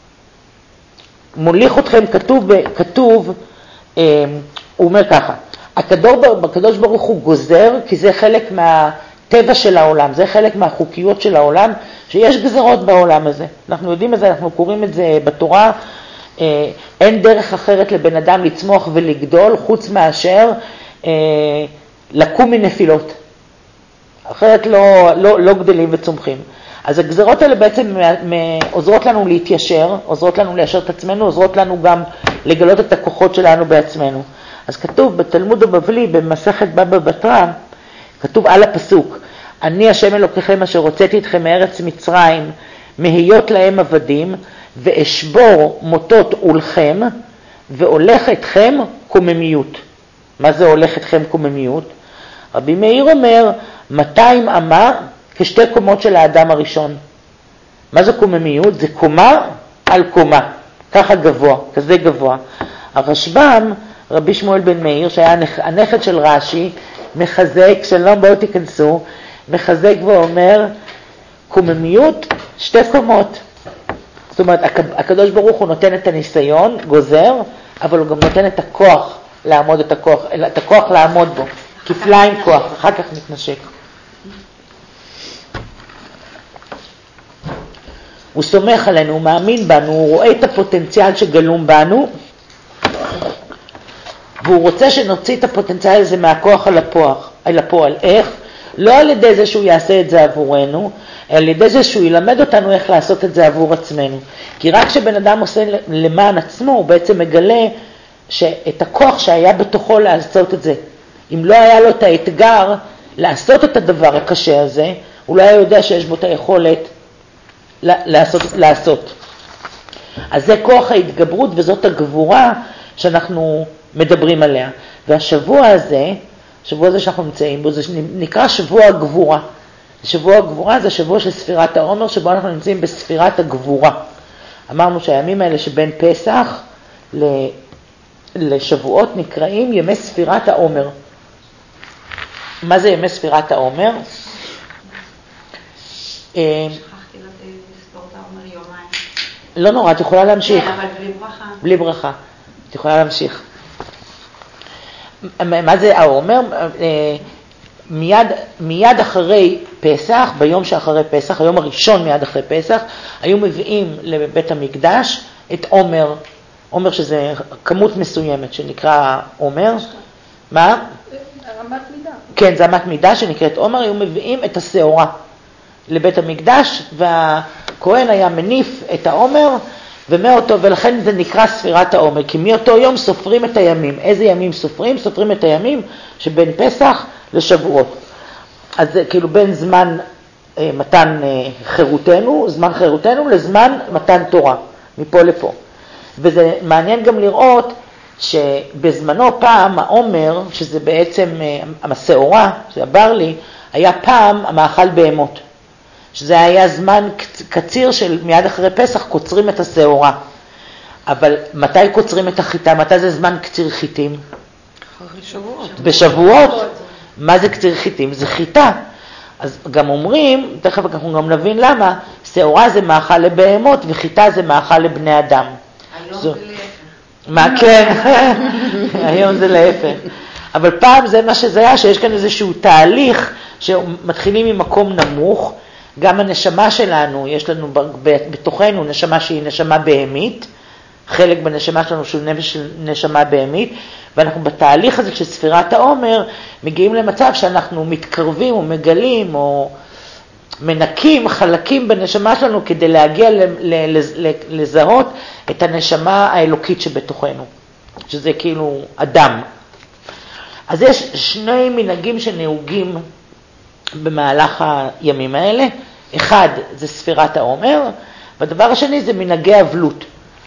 מוליך אתכם, כתוב, כתוב, הוא אומר ככה, הקדוש ברוך הוא גוזר, כי זה חלק מהטבע של העולם, זה חלק מהחוקיות של העולם, שיש גזרות בעולם הזה. אנחנו יודעים את זה, אנחנו קוראים את זה בתורה, אין דרך אחרת לבן אדם לצמוח ולגדול, חוץ מאשר לקום מנפילות. אחרת לא, לא, לא גדלים וצומחים. אז הגזרות האלה בעצם עוזרות לנו להתיישר, עוזרות לנו ליישר את עצמנו, עוזרות לנו גם לגלות את הכוחות שלנו בעצמנו. אז כתוב בתלמוד הבבלי, במסכת בבא בתרא, כתוב על הפסוק, אני השם אלוקיכם אשר הוצאתי אתכם מארץ מצרים, מהיות להם עבדים, ואשבור מוטות עולכם, והולך אתכם קוממיות. מה זה הולך אתכם קוממיות? רבי מאיר אומר, מאתיים אמה כשתי קומות של האדם הראשון. מה זה קוממיות? זה קומה על קומה, ככה גבוה, כזה גבוה. הרשב"ם, רבי שמואל בן מאיר, שהיה הנכד של רש"י, מחזק, שלום בואו תיכנסו, מחזק ואומר, קוממיות שתי קומות. זאת אומרת, הקדוש ברוך הוא נותן את הניסיון, גוזר, אבל הוא גם נותן את הכוח לעמוד, את הכוח, את הכוח לעמוד בו, כפליים כוח, אחר כך מתנשק. הוא סומך עלינו, הוא מאמין בנו, הוא רואה את הפוטנציאל שגלום בנו, והוא רוצה שנוציא את הפוטנציאל הזה מהכוח על הפועל. על הפועל. איך? לא על ידי זה שהוא יעשה את זה עבורנו, אלא על ידי זה שהוא ילמד אותנו איך לעשות את זה עבור עצמנו. כי רק כשבן אדם עושה למען עצמו, הוא בעצם מגלה שאת הכוח שהיה בתוכו לעשות את זה. אם לא היה לו את האתגר לעשות את הדבר הקשה הזה, הוא לא היה יודע שיש בו את היכולת לעשות. לעשות. אז זה כוח ההתגברות וזאת הגבורה שאנחנו מדברים עליה. והשבוע הזה, השבוע הזה שאנחנו נמצאים בו, זה נקרא שבוע הגבורה. שבוע הגבורה זה שבוע של ספירת העומר, שבו אנחנו נמצאים בספירת הגבורה. אמרנו שהימים האלה שבין פסח לשבועות נקראים ימי ספירת העומר. מה זה ימי ספירת העומר? שכחתי לספור את העומר יומיים. לא נורא, את יכולה להמשיך. כן, אבל בלי ברכה. בלי ברכה. את יכולה להמשיך. מה זה העומר? מיד, מיד אחרי פסח, ביום שאחרי פסח, היום הראשון מיד אחרי פסח, היו מביאים לבית המקדש את עומר, עומר שזה כמות מסוימת שנקרא עומר. מה? אמת מידה. כן, זה אמת מידה שנקראת עומר, היו מביאים את השעורה לבית המקדש, והכהן היה מניף את העומר, ומאותו, ולכן זה נקרא ספירת העומר, כי מאותו יום סופרים את הימים. איזה ימים סופרים? סופרים את הימים שבין פסח לשבועות. אז זה כאילו בין זמן אה, מתן אה, חירותנו, זמן חירותנו, לזמן מתן תורה, מפה לפה. וזה מעניין גם לראות שבזמנו פעם העומר, שזה בעצם אה, השעורה, שזה הברלי, היה פעם המאכל בהמות. שזה היה זמן קציר של מיד אחרי פסח קוצרים את השעורה. אבל מתי קוצרים את החיטה? מתי זה זמן קציר חיטים? אחרי שבועות. בשבועות. מה זה קציר חיטים? זה חיטה. אז גם אומרים, תכף אנחנו גם נבין למה, שעורה זה מאכל לבהמות וחיטה זה מאכל לבני אדם. היום זו... זה להפך. מה כן? היום זה להפך. אבל פעם זה מה שזה היה, שיש כאן איזשהו תהליך שמתחילים ממקום נמוך, גם הנשמה שלנו, יש לנו בתוכנו נשמה שהיא נשמה בהמית, חלק בנשמה שלנו שהוא נשמה בהמית, ואנחנו בתהליך הזה של ספירת העומר מגיעים למצב שאנחנו מתקרבים או מגלים או מנקים חלקים בנשמה שלנו כדי להגיע לזהות את הנשמה האלוקית שבתוכנו, שזה כאילו אדם. אז יש שני מנהגים שנהוגים במהלך הימים האלה. אחד זה ספירת העומר, והדבר השני זה מנהגי אבלות.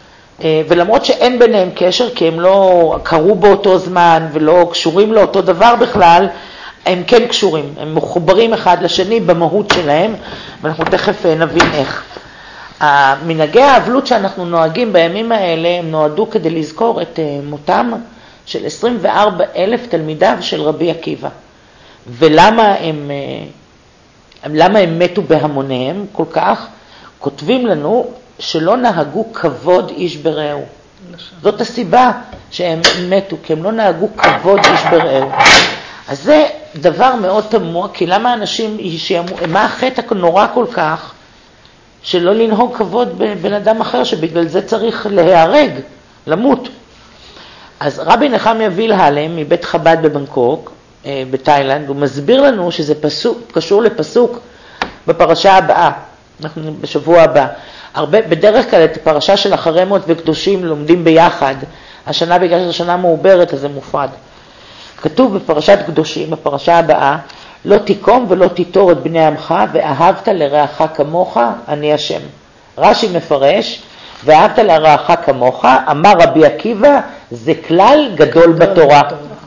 ולמרות שאין ביניהם קשר, כי הם לא קרו באותו זמן ולא קשורים לאותו דבר בכלל, הם כן קשורים, הם מחוברים אחד לשני במהות שלהם, ואנחנו תכף נבין איך. מנהגי האבלות שאנחנו נוהגים בימים האלה, הם נועדו כדי לזכור את מותם של עשרים וארבעה אלף תלמידיו של רבי עקיבא. ולמה הם, למה הם מתו בהמוניהם כל כך? כותבים לנו שלא נהגו כבוד איש ברעהו. זאת הסיבה שהם מתו, כי הם לא נהגו כבוד איש ברעהו. אז זה דבר מאוד תמוה, כי למה אנשים, מה החטא הנורא כל כך, שלא לנהוג כבוד בבן אדם אחר, שבגלל זה צריך להיהרג, למות. אז רבי נחמיה וילהלם מבית חב"ד בבנקוק, בתאילנד, הוא מסביר לנו שזה פסוק, קשור לפסוק בפרשה הבאה, אנחנו בשבוע הבא. הרבה, בדרך כלל את הפרשה של אחרי מות וקדושים לומדים ביחד, השנה בגלל שהשנה מעוברת אז זה מופרד. כתוב בפרשת קדושים, בפרשה הבאה, לא תיקום ולא תיטור את בני עמך, ואהבת לרעך כמוך, אני השם. רש"י מפרש, ואהבת לרעך כמוך, אמר רבי עקיבא, זה כלל גדול בתורה.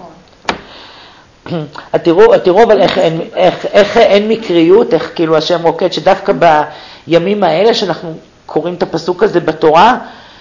תראו, תראו אבל איך, איך, איך, איך אין מקריות, איך כאילו השם רוקד, שדווקא בימים האלה שאנחנו קוראים את הפסוק הזה בתורה,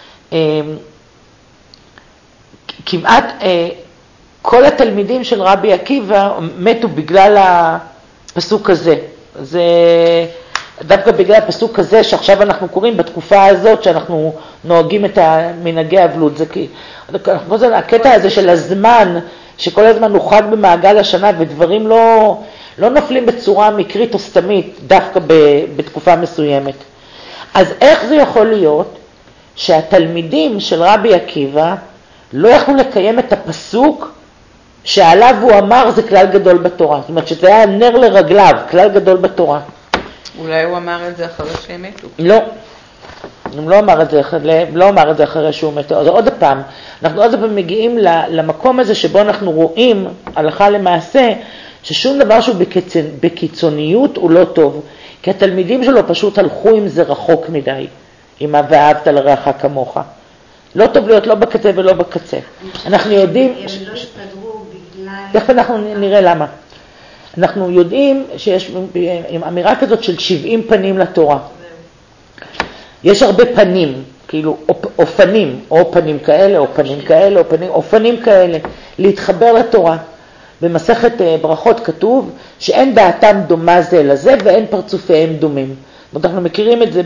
כמעט כל התלמידים של רבי עקיבא מתו בגלל הפסוק הזה. זה דווקא בגלל הפסוק הזה שעכשיו אנחנו קוראים בתקופה הזאת שאנחנו נוהגים את מנהגי האבלות. זה כי הקטע הזה של הזמן, שכל הזמן נוחג במעגל השנה ודברים לא, לא נופלים בצורה מקרית או סתמית דווקא בתקופה מסוימת. אז איך זה יכול להיות שהתלמידים של רבי עקיבא לא יכלו לקיים את הפסוק שעליו הוא אמר זה כלל גדול בתורה? זאת אומרת שזה היה נר לרגליו, כלל גדול בתורה. אולי הוא אמר את זה אחרי שהם מתו. לא. הוא לא אמר את זה, לא אמר את זה אחרי שהוא מת. אז עוד פעם, אנחנו עוד פעם מגיעים למקום הזה שבו אנחנו רואים הלכה למעשה ששום דבר שהוא בקיצוניות הוא לא טוב, כי התלמידים שלו פשוט הלכו עם זה רחוק מדי, עם ואהבת לרעך כמוך. לא טוב להיות לא בקצה ולא בקצה. אנחנו יודעים... הם לא הסתדרו בגלל... תכף אנחנו נראה למה. אנחנו יודעים שיש אמירה כזאת של שבעים פנים לתורה. יש הרבה פנים, כאילו אופנים, או פנים כאלה, או פנים כאלה, או פנים, אופנים כאלה, להתחבר לתורה. במסכת ברכות כתוב שאין דעתם דומה זה לזה ואין פרצופיהם דומים. אנחנו מכירים את זה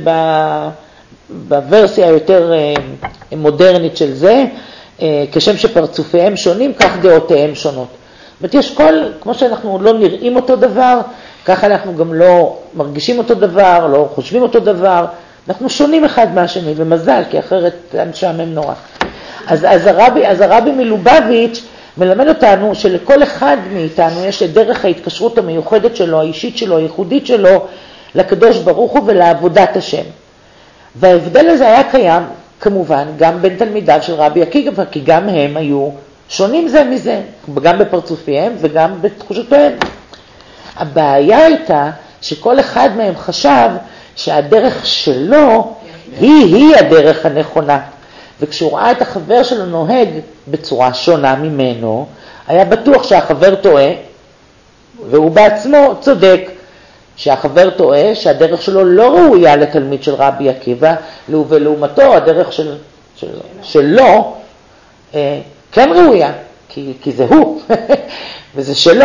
בוורסיה היותר מודרנית של זה, כשם שפרצופיהם שונים, כך דעותיהם שונות. זאת אומרת, יש כל, כמו שאנחנו לא נראים אותו דבר, ככה אנחנו גם לא מרגישים אותו דבר, לא חושבים אותו דבר, אנחנו שונים אחד מהשני, ומזל, כי אחרת משעמם נורא. אז, אז, הרבי, אז הרבי מלובביץ' מלמד אותנו שלכל אחד מאיתנו יש את דרך ההתקשרות המיוחדת שלו, האישית שלו, הייחודית שלו, לקדוש ברוך הוא ולעבודת השם. וההבדל הזה היה קיים, כמובן, גם בין תלמידיו של רבי עקיבא, כי גם הם היו שונים זה מזה, גם בפרצופיהם וגם בתחושותיהם. הבעיה הייתה שכל אחד מהם חשב שהדרך שלו היא-היא הדרך הנכונה. וכשהוא ראה את החבר שלו נוהג בצורה שונה ממנו, היה בטוח שהחבר טועה, והוא בעצמו צודק. שהחבר טועה שהדרך שלו לא ראויה לתלמיד של רבי עקיבא, ולעומתו הדרך של, של, שלו אה, כן ראויה, כי, כי זה הוא, וזה שלו.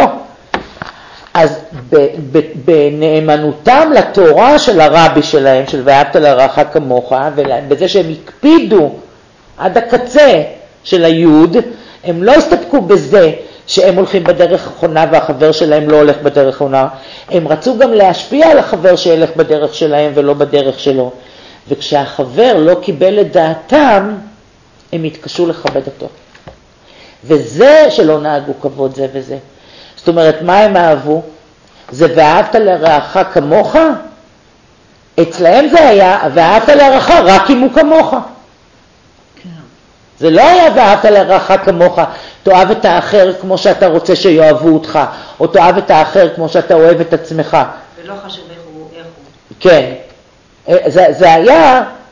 אז בנאמנותם לתורה של הרבי שלהם, של ואהבת לרעך כמוך, ובזה שהם הקפידו עד הקצה של היוד, הם לא הסתפקו בזה שהם הולכים בדרך האחרונה והחבר שלהם לא הולך בדרך האחרונה, הם רצו גם להשפיע על החבר שילך בדרך שלהם ולא בדרך שלו. וכשהחבר לא קיבל את דעתם, הם התקשו לכבד אותו. וזה שלא נהגו כבוד זה וזה. זאת אומרת, מה הם אהבו? זה ואהבת לרעך כמוך? אצלהם זה היה, ואהבת לרעך רק אם הוא כמוך. זה לא היה ואהבת לרעך כמוך, תאהב את האחר כמו שאתה רוצה שיאהבו אותך, או תאהב את האחר כמו שאתה אוהב את עצמך. ולא חשוב איך הוא, איך הוא. כן. זה, זה היה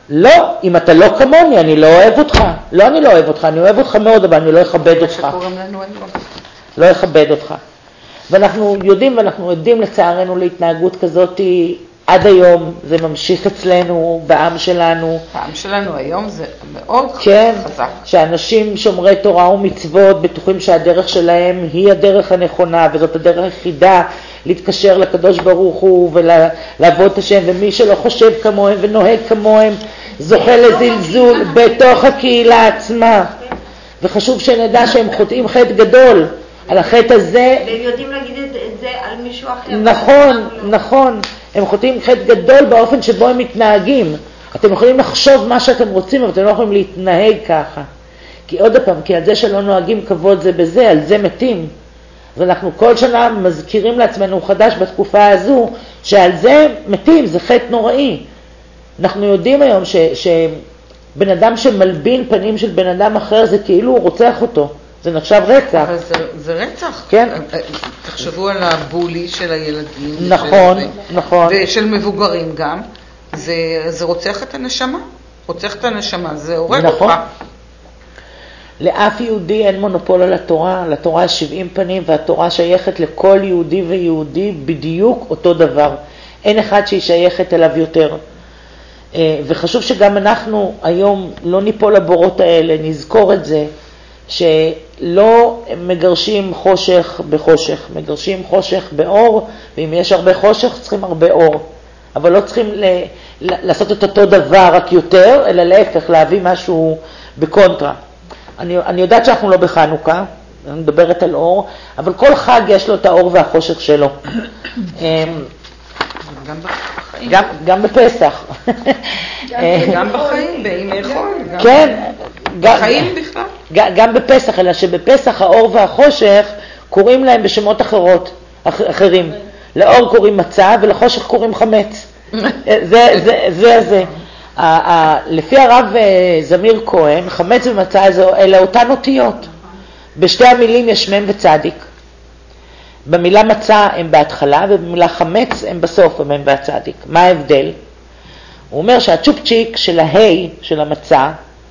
לא, אם אתה לא כמוני, אני לא אוהב אותך. לא, אני לא אוהב אותך, אני אוהב אותך מאוד, אבל אני לא אכבד אותך. שקוראים לנו היום. לא אכבד אותך. ואנחנו יודעים ואנחנו עדים לצערנו להתנהגות כזאת עד היום, זה ממשיך אצלנו, בעם שלנו. בעם שלנו היום זה מאוד כן, חזק. שאנשים שומרי תורה ומצוות בטוחים שהדרך שלהם היא הדרך הנכונה, וזאת הדרך היחידה להתקשר לקדוש ברוך הוא ולעבוד את השם, ומי שלא חושב כמוהם ונוהג כמוהם זוכה לזלזול בתוך הקהילה עצמה. וחשוב שנדע שהם חוטאים חטא גדול. על החטא הזה... והם יודעים להגיד את זה על מישהו אחר. נכון, נכון. הם חוטאים חטא גדול באופן שבו הם מתנהגים. אתם יכולים לחשוב מה שאתם רוצים, אבל אתם לא יכולים להתנהג ככה. כי עוד פעם, כי על זה שלא נוהגים כבוד זה בזה, על זה מתים. אז אנחנו כל שנה מזכירים לעצמנו חדש בתקופה הזו, שעל זה מתים, זה חטא נוראי. אנחנו יודעים היום ש, שבן אדם שמלבין פנים של בן אדם אחר, זה כאילו הוא רוצח אותו. זה נחשב רצח. אבל זה, זה רצח. כן. תחשבו על הבולי של הילדים. נכון, של, נכון. ושל מבוגרים גם. זה, זה רוצח את הנשמה. רוצח את הנשמה, זה הורג נכון. אותך. לאף יהודי אין מונופול על התורה. לתורה יש שבעים פנים, והתורה שייכת לכל יהודי ויהודי בדיוק אותו דבר. אין אחד שהיא שייכת אליו יותר. וחשוב שגם אנחנו היום לא ניפול לבורות האלה, נזכור את זה. שלא מגרשים חושך בחושך, מגרשים חושך באור, ואם יש הרבה חושך צריכים הרבה אור. אבל לא צריכים ל- ל- לעשות את אותו דבר רק יותר, אלא להפך, להביא משהו בקונטרה. אני, אני יודעת שאנחנו לא בחנוכה, אני מדברת על אור, אבל כל חג יש לו את האור והחושך שלו. גם בחיים. גם, גם בפסח. גם בחיים, בימי חול. כן. בחיים בכלל. גם בפסח, אלא שבפסח האור והחושך קוראים להם בשמות אחרות, אחרים. לאור קוראים מצה ולחושך קוראים חמץ. זה, זה, זה, זה. לפי הרב זמיר כהן, חמץ ומצה אלה אותן אותיות. בשתי המילים יש מם וצדיק. במילה מצה הם בהתחלה, ובמילה חמץ הם בסוף, המם והצדיק. מה ההבדל? הוא אומר שהצ'ופצ'יק של ההי, של המצה,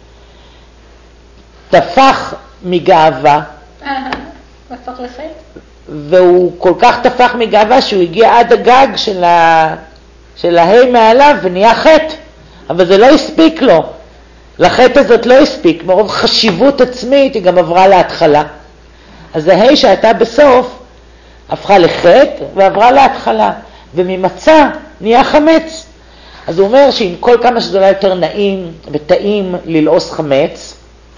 תפח מגאווה. הפך לחטא? והוא כל כך תפח מגאווה שהוא הגיע עד הגג של, ה... של ההי מעליו ונהיה חטא. אבל זה לא הספיק לו. לחטא הזאת לא הספיק. מרוב חשיבות עצמית היא גם עברה להתחלה. אז ההי שהייתה בסוף הפכה לחטא ועברה להתחלה. וממצה נהיה חמץ. אז הוא אומר שאם כל כמה שזה לא יותר נעים וטעים ללעוס חמץ,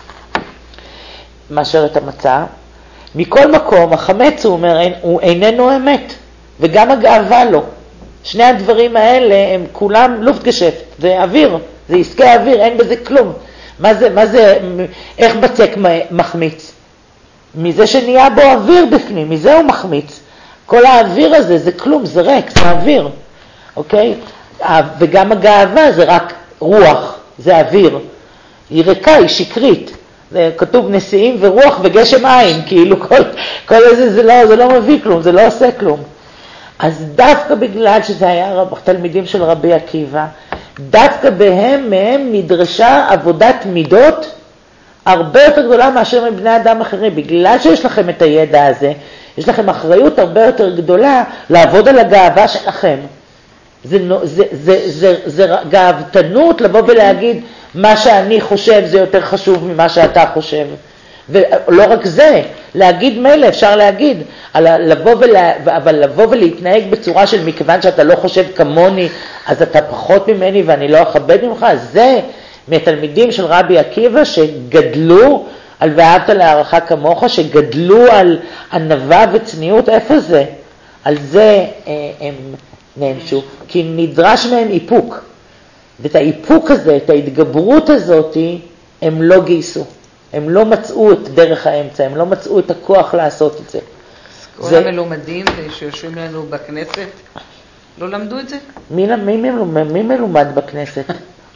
מאשר את המצה, מכל מקום החמץ הוא אומר הוא איננו אמת, וגם הגאווה לא. שני הדברים האלה הם כולם לופטגשפט, זה אוויר, זה עסקי אוויר, אין בזה כלום. מה זה, מה זה, איך בצק מחמיץ? מזה שנהיה בו אוויר בפנים, מזה הוא מחמיץ. כל האוויר הזה זה כלום, זה ריק, זה אוויר, אוקיי? וגם הגאווה זה רק רוח, זה אוויר. היא ריקה, היא שקרית. זה כתוב נשיאים ורוח וגשם עין, כאילו כל, כל איזה זה לא, זה לא מביא כלום, זה לא עושה כלום. אז דווקא בגלל שזה היה רב, תלמידים של רבי עקיבא, דווקא בהם, מהם נדרשה עבודת מידות הרבה יותר גדולה מאשר מבני אדם אחרים. בגלל שיש לכם את הידע הזה, יש לכם אחריות הרבה יותר גדולה לעבוד על הגאווה שלכם. זה, זה, זה, זה, זה גאוותנות לבוא ולהגיד, מה שאני חושב זה יותר חשוב ממה שאתה חושב. ולא רק זה, להגיד מילא, אפשר להגיד, לבוא ולה, אבל לבוא ולהתנהג בצורה של מכיוון שאתה לא חושב כמוני, אז אתה פחות ממני ואני לא אכבד ממך. זה מתלמידים של רבי עקיבא שגדלו על ואהבת להערכה כמוך, שגדלו על ענווה וצניעות. איפה זה? על זה הם נענשו, כי נדרש מהם איפוק. ואת האיפוק הזה, את ההתגברות הזאת, הם לא גייסו. הם לא מצאו את דרך האמצע, הם לא מצאו את הכוח לעשות את זה. כל זה... המלומדים שיושבים לנו בכנסת, לא למדו את זה? מי, מי, מי, מי מלומד בכנסת?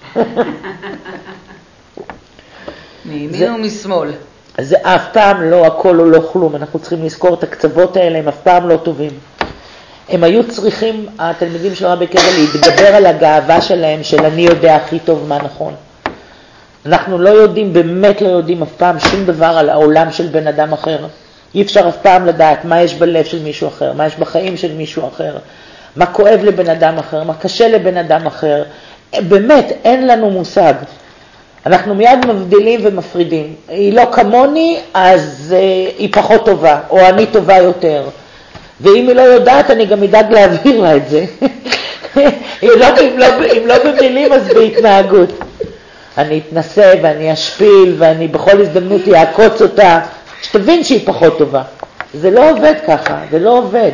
מימין זה... ומשמאל. זה אף פעם לא הכל או לא כלום. אנחנו צריכים לזכור את הקצוות האלה, הם אף פעם לא טובים. הם היו צריכים, התלמידים של הרבי קרא, להתגבר על הגאווה שלהם, של אני יודע הכי טוב מה נכון. אנחנו לא יודעים, באמת לא יודעים אף פעם שום דבר על העולם של בן אדם אחר. אי אפשר אף פעם לדעת מה יש בלב של מישהו אחר, מה יש בחיים של מישהו אחר, מה כואב לבן אדם אחר, מה קשה לבן אדם אחר. באמת, אין לנו מושג. אנחנו מיד מבדילים ומפרידים. היא לא כמוני, אז uh, היא פחות טובה, או אני טובה יותר. ואם היא לא יודעת, אני גם אדאג להעביר לה את זה. אם, לא, אם, לא, אם לא במילים, אז בהתנהגות. אני אתנסה ואני אשפיל, ואני בכל הזדמנות יעקוץ אותה, שתבין שהיא פחות טובה. זה לא עובד ככה, זה לא עובד.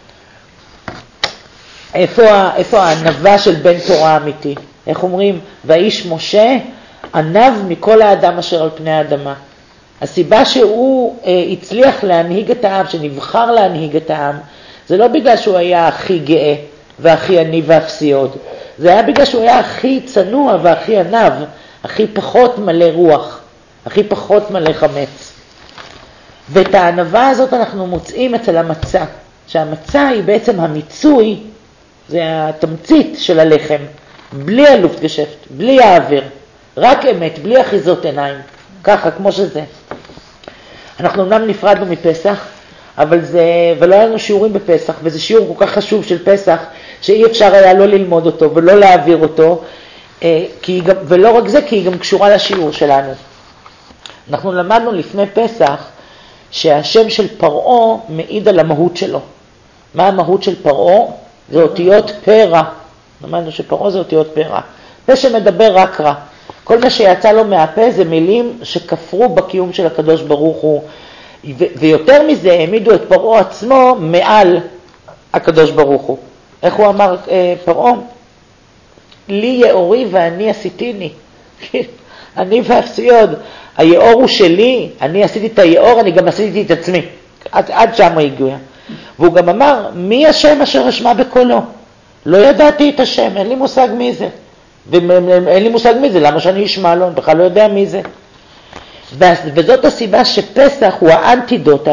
איפה, איפה הענווה של בן תורה אמיתי? איך אומרים? והאיש משה ענב מכל האדם אשר על פני האדמה. הסיבה שהוא אה, הצליח להנהיג את העם, שנבחר להנהיג את העם, זה לא בגלל שהוא היה הכי גאה והכי עני ואפסי עוד. זה היה בגלל שהוא היה הכי צנוע והכי ענב, הכי פחות מלא רוח, הכי פחות מלא חמץ. ואת הענווה הזאת אנחנו מוצאים אצל המצה, שהמצה היא בעצם המיצוי, זה התמצית של הלחם, בלי הלופט גשפט, בלי האוויר, רק אמת, בלי אחיזות עיניים, ככה כמו שזה. אנחנו אמנם נפרדנו מפסח, אבל זה, ולא היה לנו שיעורים בפסח, וזה שיעור כל כך חשוב של פסח, שאי אפשר היה לא ללמוד אותו ולא להעביר אותו, כי גם, ולא רק זה, כי היא גם קשורה לשיעור שלנו. אנחנו למדנו לפני פסח, שהשם של פרעה מעיד על המהות שלו. מה המהות של פרעה? זה אותיות פרע. למדנו שפרעה זה אותיות פרע. זה שמדבר רק רע. כל מה שיצא לו מהפה זה מילים שכפרו בקיום של הקדוש ברוך הוא. ו- ויותר מזה העמידו את פרעה עצמו מעל הקדוש ברוך הוא. איך הוא אמר אה, פרעה? לי יאורי ואני עשיתיני. אני ואפסי עוד. היאור הוא שלי, אני עשיתי את היאור, אני גם עשיתי את עצמי. עד, עד שם הוא הגיע. והוא גם אמר, מי השם אשר אשמע בקולו? לא ידעתי את השם, אין לי מושג מי זה. ואין לי מושג מי זה, למה שאני אשמע לו? אני בכלל לא יודע מי זה. וזאת הסיבה שפסח הוא האנטידוט,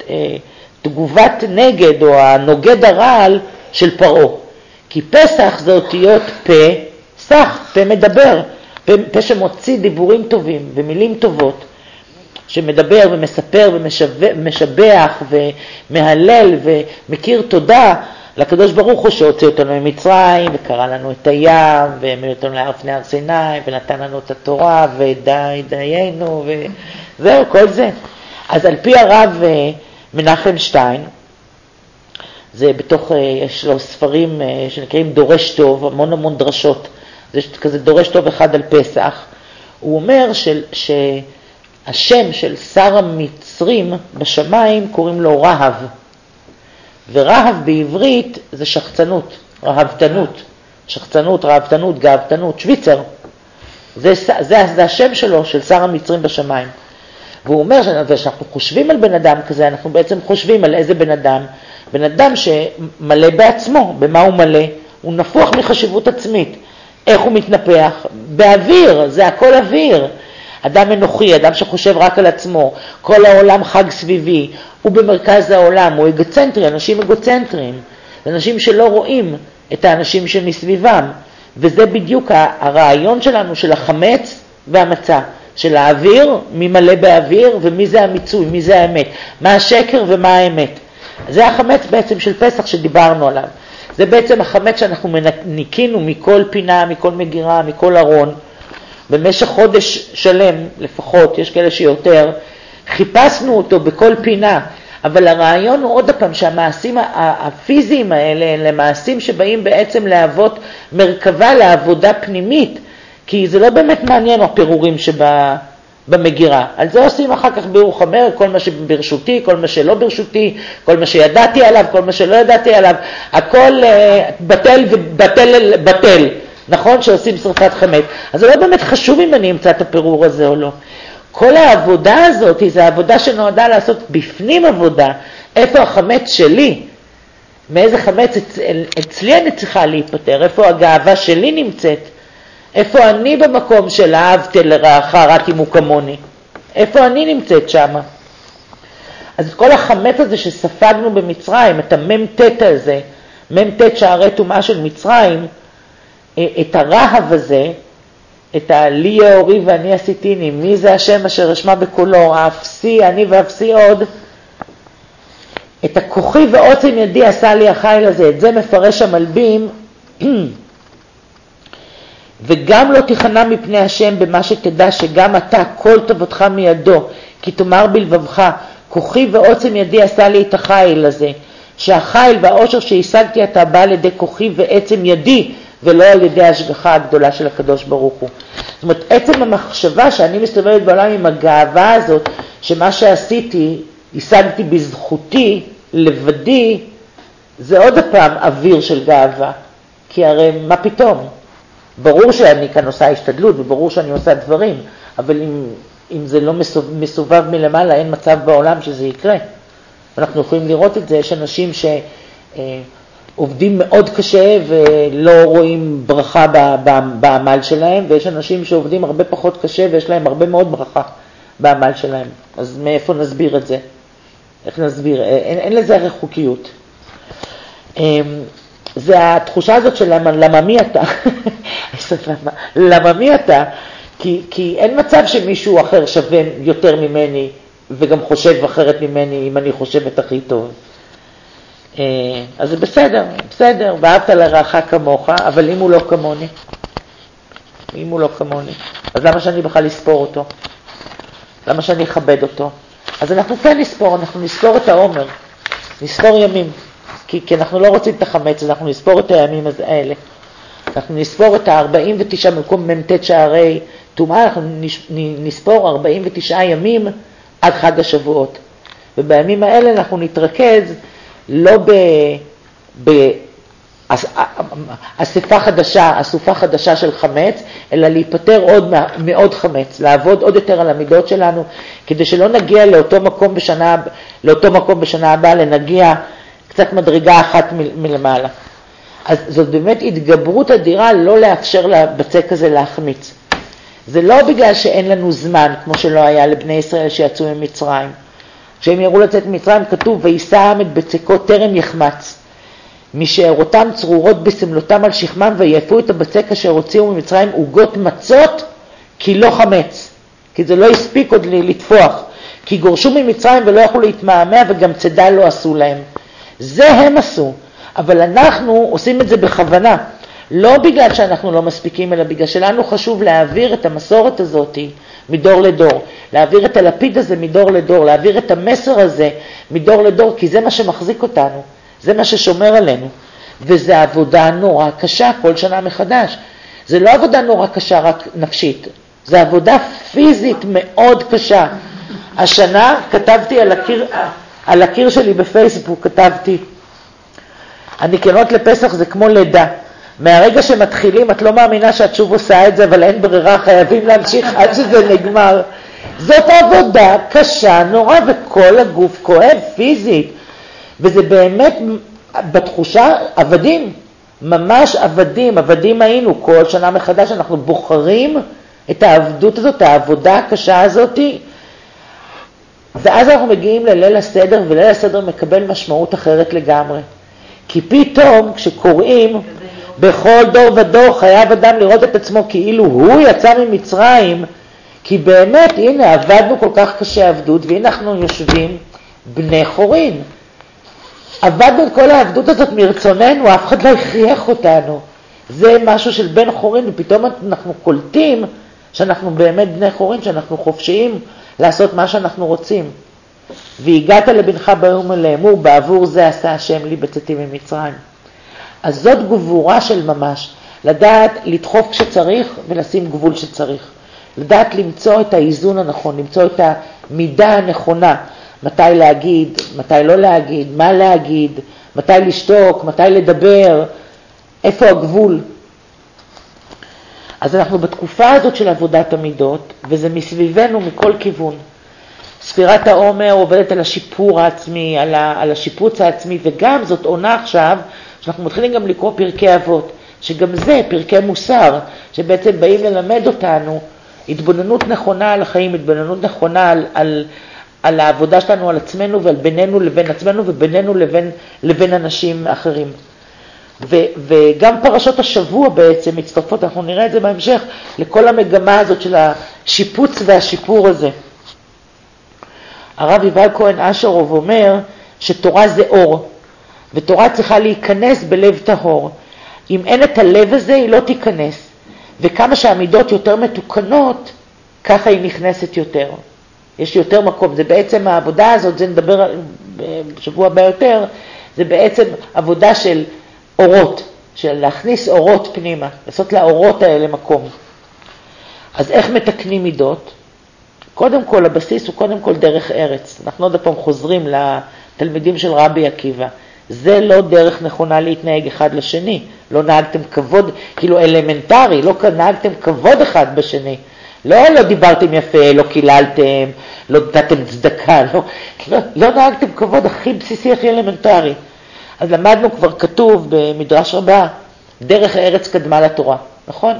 התגובת נגד או הנוגד הרעל של פרעה. כי פסח זה אותיות פה, סח, פה מדבר. פה שמוציא דיבורים טובים ומילים טובות, שמדבר ומספר ומשבח ומהלל ומכיר תודה לקדוש ברוך הוא שהוציא אותנו ממצרים וקרא לנו את הים והעמיד אותנו להר פני הר סיני ונתן לנו את התורה ודי דיינו וזהו כל זה. אז על פי הרב מנחם שטיין, זה בתוך, יש לו ספרים שנקראים דורש טוב, המון המון דרשות, זה כזה דורש טוב אחד על פסח. הוא אומר של, שהשם של שר המצרים בשמיים קוראים לו רהב. ורהב בעברית זה שחצנות, רהבתנות. שחצנות, רהבתנות, גאוותנות, שוויצר. זה, זה, זה השם שלו, של שר המצרים בשמיים. והוא אומר שאנחנו חושבים על בן אדם כזה, אנחנו בעצם חושבים על איזה בן אדם. בן אדם שמלא בעצמו, במה הוא מלא? הוא נפוח מחשיבות עצמית. איך הוא מתנפח? באוויר, זה הכל אוויר. אדם אנוכי, אדם שחושב רק על עצמו, כל העולם חג סביבי, הוא במרכז העולם, הוא אגוצנטרי, אנשים אגוצנטריים, אנשים שלא רואים את האנשים שמסביבם, וזה בדיוק הרעיון שלנו של החמץ והמצה, של האוויר, מי מלא באוויר ומי זה המיצוי, מי זה האמת, מה השקר ומה האמת. זה החמץ בעצם של פסח שדיברנו עליו. זה בעצם החמץ שאנחנו ניקינו מכל פינה, מכל מגירה, מכל ארון. במשך חודש שלם לפחות, יש כאלה שיותר, חיפשנו אותו בכל פינה. אבל הרעיון הוא עוד הפעם שהמעשים הפיזיים האלה הם למעשים שבאים בעצם להוות מרכבה לעבודה פנימית. כי זה לא באמת מעניין הפירורים שבה... במגירה. על זה עושים אחר כך בירור חמר, כל מה שברשותי, כל מה שלא ברשותי, כל מה שידעתי עליו, כל מה שלא ידעתי עליו, הכל uh, בטל ובטל, בטל. נכון שעושים שרפת חמץ. אז זה לא באמת חשוב אם אני אמצא את הפירור הזה או לא. כל העבודה הזאת, זה העבודה שנועדה לעשות בפנים עבודה. איפה החמץ שלי? מאיזה חמץ אצל, אצלי אני צריכה להיפטר? איפה הגאווה שלי נמצאת? איפה אני במקום של אהבת לרעך רק אם הוא כמוני? איפה אני נמצאת שם? אז כל החמץ הזה שספגנו במצרים, את הממתת הזה, ממתת שערי טומאה של מצרים, את הרהב הזה, את הלי יאורי ואני עשיתיני, מי זה השם אשר אשמע בקולו, האפסי, אני ואפסי עוד, את הכוחי ועוצם ידי עשה לי החיל הזה, את זה מפרש המלבים, וגם לא תיכנע מפני השם במה שתדע שגם אתה כל טובתך מידו, כי תאמר בלבבך, כוחי ועוצם ידי עשה לי את החיל הזה, שהחיל והאושר שהשגתי אתה בא על ידי כוחי ועצם ידי, ולא על ידי ההשגחה הגדולה של הקדוש ברוך הוא. זאת אומרת, עצם המחשבה שאני מסתובבת בעולם עם הגאווה הזאת, שמה שעשיתי, השגתי בזכותי, לבדי, זה עוד הפעם אוויר של גאווה. כי הרי מה פתאום? ברור שאני כאן עושה השתדלות, וברור שאני עושה דברים, אבל אם, אם זה לא מסובב מלמעלה, אין מצב בעולם שזה יקרה. אנחנו יכולים לראות את זה, יש אנשים ש... עובדים מאוד קשה ולא רואים ברכה בעמל שלהם, ויש אנשים שעובדים הרבה פחות קשה ויש להם הרבה מאוד ברכה בעמל שלהם. אז מאיפה נסביר את זה? איך נסביר? אין, אין לזה רחוקיות. זה התחושה הזאת של למה, למה מי אתה? למה מי אתה? כי, כי אין מצב שמישהו אחר שווה יותר ממני וגם חושב אחרת ממני אם אני חושבת הכי טוב. אז זה בסדר, בסדר, ואהבת לרעך כמוך, אבל אם הוא לא כמוני, אם הוא לא כמוני, אז למה שאני בכלל לספור אותו? למה שאני אכבד אותו? אז אנחנו כן נספור, אנחנו נספור את העומר, נספור ימים, כי, כי אנחנו לא רוצים את החמץ, אנחנו נספור את הימים האלה. אנחנו נספור את ה-ארבעים ותשע במקום ממתת שערי טומאה, אנחנו נספור ארבעים ותשעה ימים עד חג השבועות. ובימים האלה אנחנו נתרכז לא באספה חדשה, אסופה חדשה של חמץ, אלא להיפטר עוד מאוד חמץ, לעבוד עוד יותר על המידות שלנו, כדי שלא נגיע לאותו מקום בשנה, לאותו מקום בשנה הבאה, לנגיע קצת מדרגה אחת מלמעלה. אז זאת באמת התגברות אדירה לא לאפשר לבצק הזה להחמיץ. זה לא בגלל שאין לנו זמן, כמו שלא היה לבני ישראל שיצאו ממצרים. כשהם יראו לצאת ממצרים כתוב, וישא העם את בצקו טרם יחמץ. משארותם צרורות בסמלותם על שכמם, ויפו את הבצק אשר הוציאו ממצרים עוגות מצות, כי לא חמץ. כי זה לא הספיק עוד לטפוח. כי גורשו ממצרים ולא יכלו להתמהמה, וגם צדה לא עשו להם. זה הם עשו. אבל אנחנו עושים את זה בכוונה. לא בגלל שאנחנו לא מספיקים, אלא בגלל שלנו חשוב להעביר את המסורת הזאת מדור לדור. להעביר את הלפיד הזה מדור לדור. להעביר את המסר הזה מדור לדור, כי זה מה שמחזיק אותנו. זה מה ששומר עלינו. וזה עבודה נורא קשה כל שנה מחדש. זה לא עבודה נורא קשה רק נפשית. זה עבודה פיזית מאוד קשה. השנה כתבתי על הקיר, על הקיר שלי בפייסבוק, כתבתי, הניקיונות לפסח זה כמו לידה. מהרגע שמתחילים, את לא מאמינה שאת שוב עושה את זה, אבל אין ברירה, חייבים להמשיך עד שזה נגמר. זאת עבודה קשה, נורא, וכל הגוף כואב פיזית. וזה באמת, בתחושה, עבדים. ממש עבדים, עבדים היינו. כל שנה מחדש אנחנו בוחרים את העבדות הזאת, העבודה הקשה הזאת. ואז אנחנו מגיעים לליל הסדר, וליל הסדר מקבל משמעות אחרת לגמרי. כי פתאום כשקוראים, בכל דור ודור חייב אדם לראות את עצמו כאילו הוא יצא ממצרים, כי באמת, הנה, עבדנו כל כך קשה עבדות, והנה אנחנו יושבים בני חורין. עבדנו את כל העבדות הזאת מרצוננו, אף אחד לא הכריח אותנו. זה משהו של בן חורין, ופתאום אנחנו קולטים שאנחנו באמת בני חורין, שאנחנו חופשיים לעשות מה שאנחנו רוצים. והגעת לבנך ביום לאמור, בעבור זה עשה השם לי בצאתי ממצרים. אז זאת גבורה של ממש, לדעת לדחוף כשצריך ולשים גבול שצריך. לדעת למצוא את האיזון הנכון, למצוא את המידה הנכונה, מתי להגיד, מתי לא להגיד, מה להגיד, מתי לשתוק, מתי לדבר, איפה הגבול. אז אנחנו בתקופה הזאת של עבודת המידות, וזה מסביבנו מכל כיוון. ספירת העומר עובדת על השיפור העצמי, על, ה, על השיפוץ העצמי, וגם זאת עונה עכשיו, שאנחנו מתחילים גם לקרוא פרקי אבות, שגם זה פרקי מוסר, שבעצם באים ללמד אותנו התבוננות נכונה על החיים, התבוננות נכונה על, על, על העבודה שלנו, על עצמנו ועל בינינו לבין עצמנו ובינינו לבין, לבין אנשים אחרים. ו- וגם פרשות השבוע בעצם מצטרפות, אנחנו נראה את זה בהמשך, לכל המגמה הזאת של השיפוץ והשיפור הזה. הרב יובל כהן אשרוב אומר שתורה זה אור, ותורה צריכה להיכנס בלב טהור. אם אין את הלב הזה, היא לא תיכנס. וכמה שהמידות יותר מתוקנות, ככה היא נכנסת יותר. יש יותר מקום. זה בעצם העבודה הזאת, זה נדבר בשבוע הבא יותר, זה בעצם עבודה של אורות, של להכניס אורות פנימה, לעשות לאורות האלה מקום. אז איך מתקנים מידות? קודם כל, הבסיס הוא קודם כל דרך ארץ. אנחנו עוד פעם חוזרים לתלמידים של רבי עקיבא. זה לא דרך נכונה להתנהג אחד לשני. לא נהגתם כבוד, כאילו אלמנטרי, לא נהגתם כבוד אחד בשני. לא, לא דיברתם יפה, לא קיללתם, לא נתתם צדקה, לא, לא, לא נהגתם כבוד הכי בסיסי, הכי אלמנטרי. אז למדנו כבר כתוב במדרש רבה, דרך ארץ קדמה לתורה, נכון?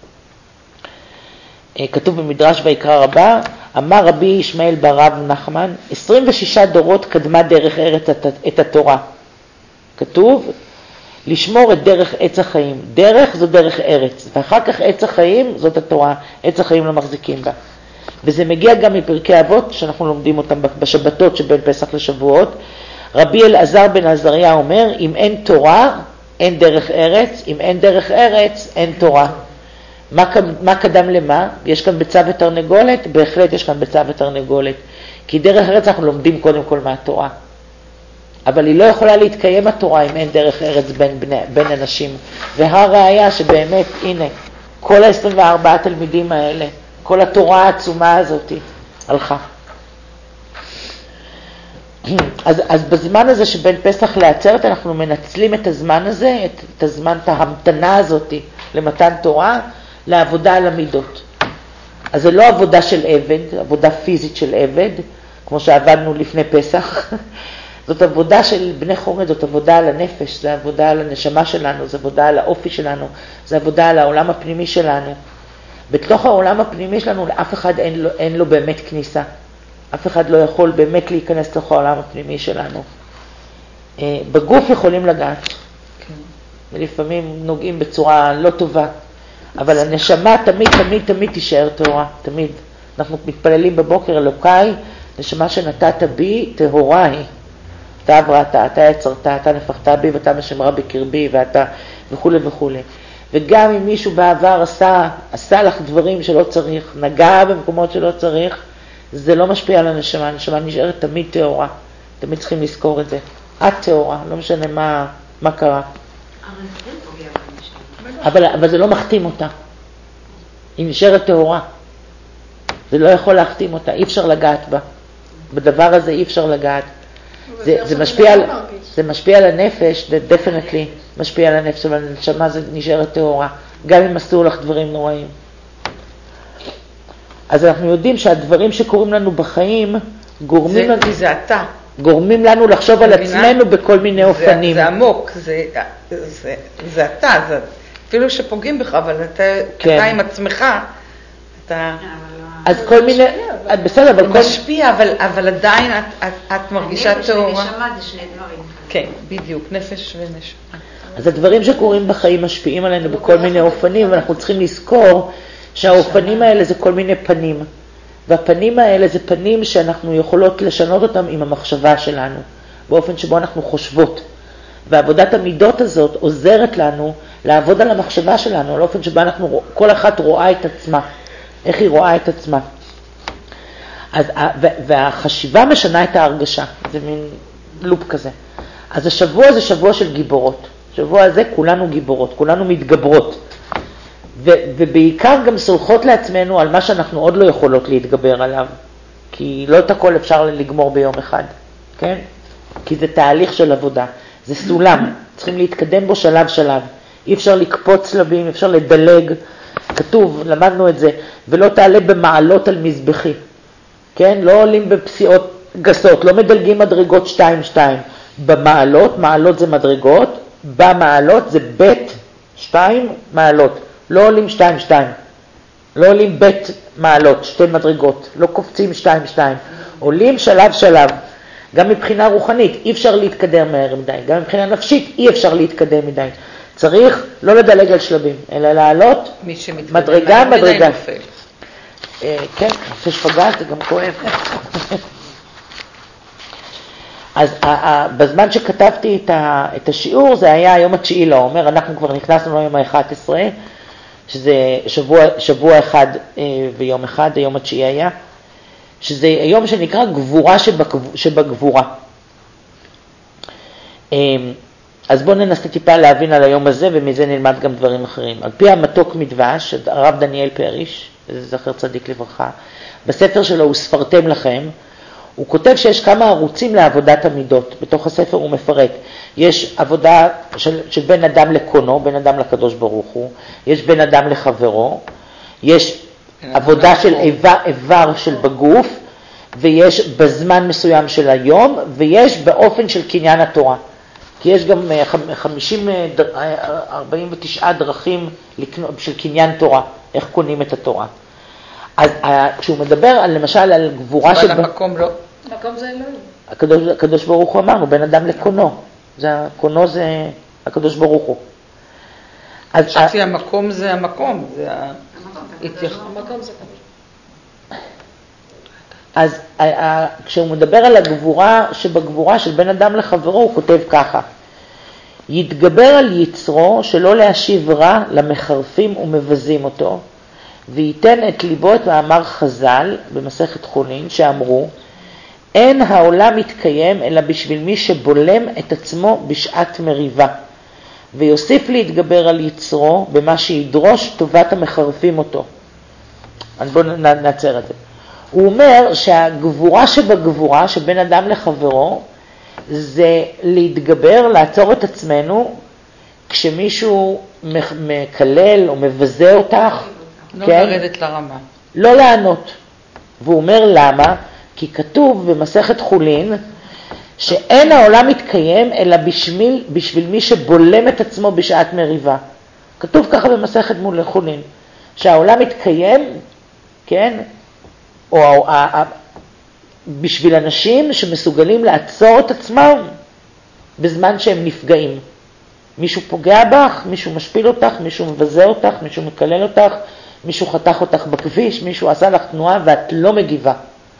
כתוב במדרש ויקרא רבה, אמר רבי ישמעאל בר רב נחמן, עשרים ושישה דורות קדמה דרך ארץ את התורה. כתוב, לשמור את דרך עץ החיים. דרך זו דרך ארץ, ואחר כך עץ החיים זאת התורה, עץ החיים לא מחזיקים בה. וזה מגיע גם מפרקי אבות, שאנחנו לומדים אותם בשבתות שבין פסח לשבועות. רבי אלעזר בן עזריה אומר, אם אין תורה, אין דרך ארץ, אם אין דרך ארץ, אין תורה. מה, מה קדם למה? יש כאן ביצה ותרנגולת? בהחלט יש כאן ביצה ותרנגולת. כי דרך ארץ אנחנו לומדים קודם כל מהתורה. אבל היא לא יכולה להתקיים התורה אם אין דרך ארץ בין, בין, בין אנשים. והראיה שבאמת, הנה, כל ה-עשרים וארבעה תלמידים האלה, כל התורה העצומה הזאת הלכה. אז, אז בזמן הזה שבין פסח לעצרת אנחנו מנצלים את הזמן הזה, את, את הזמן, את ההמתנה הזאת למתן תורה, לעבודה על המידות. אז זה לא עבודה של עבד, עבודה פיזית של עבד, כמו שעבדנו לפני פסח. זאת עבודה של בני חומד, זאת עבודה על הנפש, זה עבודה על הנשמה שלנו, זה עבודה על האופי שלנו, זה עבודה על העולם הפנימי שלנו. בתוך העולם הפנימי שלנו לאף אחד אין לו, אין לו באמת כניסה. אף אחד לא יכול באמת להיכנס לתוך העולם הפנימי שלנו. בגוף יכולים לגעת. כן. ולפעמים נוגעים בצורה לא טובה. אבל הנשמה תמיד, תמיד, תמיד תישאר טהורה. תמיד. אנחנו מתפללים בבוקר, אלוקיי, נשמה שנתת בי, טהורה היא. אתה עברתה, אתה יצרת, אתה נפחת בי, ואתה משמרה בקרבי, ואתה וכו' וכו'. וגם אם מישהו בעבר עשה, עשה לך דברים שלא צריך, נגע במקומות שלא צריך, זה לא משפיע על הנשמה, הנשמה נשארת תמיד טהורה. תמיד צריכים לזכור את זה. את טהורה, לא משנה מה, מה קרה. אבל, אבל זה לא מחתים אותה. היא נשארת טהורה. זה לא יכול להחתים אותה, אי אפשר לגעת בה. בדבר הזה אי אפשר לגעת. זה, זה, משפיע על, זה משפיע על הנפש, זה definitely משפיע על הנפש, אבל הנשמה זה נשארת טהורה, גם אם עשו לך דברים נוראים. אז אנחנו יודעים שהדברים שקורים לנו בחיים גורמים זה, לנו, זה אתה. גורמים לנו לחשוב על מבינה? עצמנו בכל מיני זה, אופנים. זה עמוק, זה, זה, זה אתה, זה, אפילו שפוגעים בך, אבל אתה, כן. אתה עם עצמך, אתה... אז כל מיני, בסדר, אבל כל... משפיע, אבל, אבל עדיין את, את, את מרגישה טהורה. הנפש ונשמה זה שני דברים. כן, בדיוק, נפש ונשמה. אז הדברים שקורים בחיים משפיעים עלינו בכל מיני אופנים, ואנחנו צריכים לזכור שהאופנים האלה זה כל מיני פנים. והפנים האלה זה פנים שאנחנו יכולות לשנות אותם עם המחשבה שלנו, באופן שבו אנחנו חושבות. ועבודת המידות הזאת עוזרת לנו לעבוד על המחשבה שלנו, על אופן שבו אנחנו, כל אחת רואה את עצמה. איך היא רואה את עצמה. אז, והחשיבה משנה את ההרגשה. זה מין לופ כזה. אז השבוע זה שבוע של גיבורות. שבוע הזה כולנו גיבורות, כולנו מתגברות. ו, ובעיקר גם סולחות לעצמנו על מה שאנחנו עוד לא יכולות להתגבר עליו. כי לא את הכל אפשר לגמור ביום אחד. כן? כי זה תהליך של עבודה. זה סולם. צריכים להתקדם בו שלב שלב. אי אפשר לקפוץ שלבים, אי אפשר לדלג. כתוב, למדנו את זה, ולא תעלה במעלות על מזבחי. כן? לא עולים בפסיעות גסות, לא מדלגים מדרגות שתיים שתיים. במעלות, מעלות זה מדרגות, במעלות זה בית שתיים מעלות. לא עולים שתיים שתיים. לא עולים בית מעלות, שתי מדרגות. לא קופצים שתיים שתיים. עולים שלב שלב. גם מבחינה רוחנית אי אפשר להתקדם מהר מדי, גם מבחינה נפשית אי אפשר להתקדם מדי. צריך לא לדלג על שלבים, אלא לעלות מדרגה מדרגה. כן, עושה שפגעת, זה גם כואב. אז בזמן שכתבתי את השיעור, זה היה היום התשיעי לעומר, אנחנו כבר נכנסנו ליום ה-אחד עשר, שזה שבוע, שבוע אחד ויום אחד, היום התשיעי היה, שזה היום שנקרא גבורה שבגבורה. אז בואו ננסה טיפה להבין על היום הזה, ומזה נלמד גם דברים אחרים. על פי המתוק מדבש, הרב דניאל פריש, זכר צדיק לברכה, בספר שלו הוא ספרתם לכם, הוא כותב שיש כמה ערוצים לעבודת המידות. בתוך הספר הוא מפרט. יש עבודה של, של בין אדם לקונו, בין אדם לקדוש ברוך הוא, יש בין אדם לחברו, יש עבודה של איבר, איבר של בגוף, ויש בזמן מסוים של היום, ויש באופן של קניין התורה. כי יש גם חמישים, ארבעים ותשע דרכים של קניין תורה, איך קונים את התורה. אז כשהוא מדבר על, למשל על גבורה של... אבל המקום לא. מקום זה אלוהים. הקדוש, הקדוש ברוך הוא אמרנו, בין אדם לקונו. זה, קונו זה הקדוש ברוך הוא. חשבתי המקום זה המקום. זה המקום זה קדוש. אז כשהוא מדבר על הגבורה שבגבורה של בין אדם לחברו, הוא כותב ככה: יתגבר על יצרו שלא להשיב רע למחרפים ומבזים אותו, וייתן את ליבו את מאמר חז"ל במסכת חולין שאמרו, אין העולם מתקיים אלא בשביל מי שבולם את עצמו בשעת מריבה, ויוסיף להתגבר על יצרו במה שידרוש טובת המחרפים אותו. אז בואו נעצר את זה. הוא אומר שהגבורה שבגבורה שבין אדם לחברו זה להתגבר, לעצור את עצמנו כשמישהו מקלל או מבזה אותך, לא כן? לרדת לרמה. לא לענות. והוא אומר למה? כי כתוב במסכת חולין שאין העולם מתקיים אלא בשביל, בשביל מי שבולם את עצמו בשעת מריבה. כתוב ככה במסכת מול חולין, שהעולם מתקיים, כן? או בשביל אנשים שמסוגלים לעצור את עצמם בזמן שהם נפגעים. מישהו פוגע בך, מישהו משפיל אותך, מישהו מבזה אותך, מישהו מקלל אותך, מישהו חתך אותך בכביש, מישהו עשה לך תנועה ואת לא מגיבה.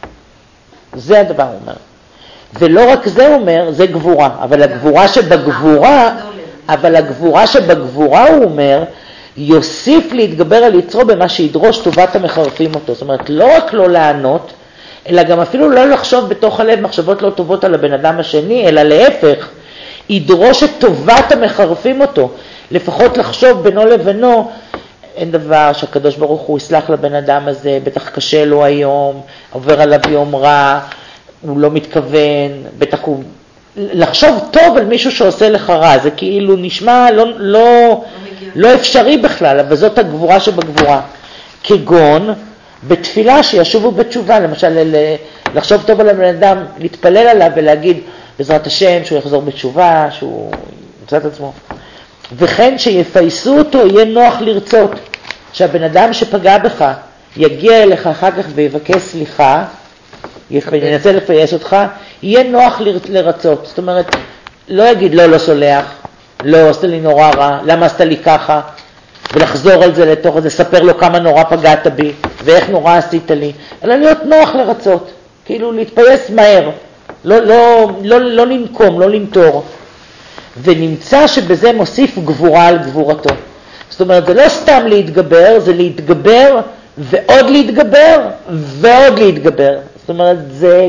זה הדבר הוא אומר. ולא רק זה הוא אומר, זה גבורה, אבל הגבורה שבגבורה, אבל הגבורה שבגבורה הוא אומר, יוסיף להתגבר על יצרו במה שידרוש טובת המחרפים אותו. זאת אומרת, לא רק לא לענות, אלא גם אפילו לא לחשוב בתוך הלב מחשבות לא טובות על הבן אדם השני, אלא להפך, ידרוש את טובת המחרפים אותו. לפחות לחשוב בינו לבינו, אין דבר שהקדוש ברוך הוא יסלח לבן אדם הזה, בטח קשה לו היום, עובר עליו יום רע, הוא לא מתכוון, בטח הוא... לחשוב טוב על מישהו שעושה לך רע, זה כאילו נשמע לא, לא, לא אפשרי בכלל, אבל זאת הגבורה שבגבורה. כגון בתפילה שישובו בתשובה, למשל לחשוב טוב על הבן אדם, להתפלל עליו ולהגיד בעזרת השם שהוא יחזור בתשובה, שהוא ימצא את עצמו. וכן שיפייסו אותו יהיה נוח לרצות, שהבן אדם שפגע בך יגיע אליך אחר כך ויבקש סליחה, ינסה לפייס אותך, יהיה נוח לרצות. זאת אומרת, לא יגיד לא, לא סולח, לא, עשת לי נורא רע, למה עשת לי ככה, ולחזור על זה לתוך זה, ספר לו כמה נורא פגעת בי, ואיך נורא עשית לי, אלא להיות נוח לרצות, כאילו להתפייס מהר, לא, לא, לא, לא לנקום, לא לנטור. ונמצא שבזה מוסיף גבורה על גבורתו. זאת אומרת, זה לא סתם להתגבר, זה להתגבר ועוד להתגבר ועוד להתגבר. זאת אומרת, זה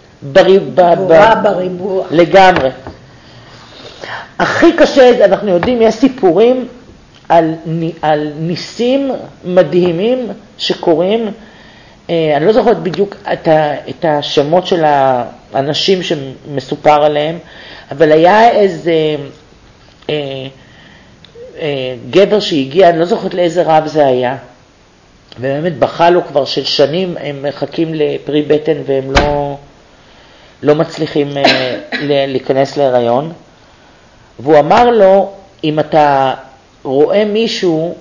גבורה בריבוע. לגמרי. הכי קשה, אנחנו יודעים, יש סיפורים על, על ניסים מדהימים שקורים. אני לא זוכרת בדיוק את, ה, את השמות של האנשים שמסופר עליהם, אבל היה איזה אה, אה, גבר שהגיע, אני לא זוכרת לאיזה רב זה היה, ובאמת בכה לו כבר של שנים, הם מחכים לפרי בטן והם לא, לא מצליחים אה, להיכנס להיריון, והוא אמר לו, אם אתה רואה מישהו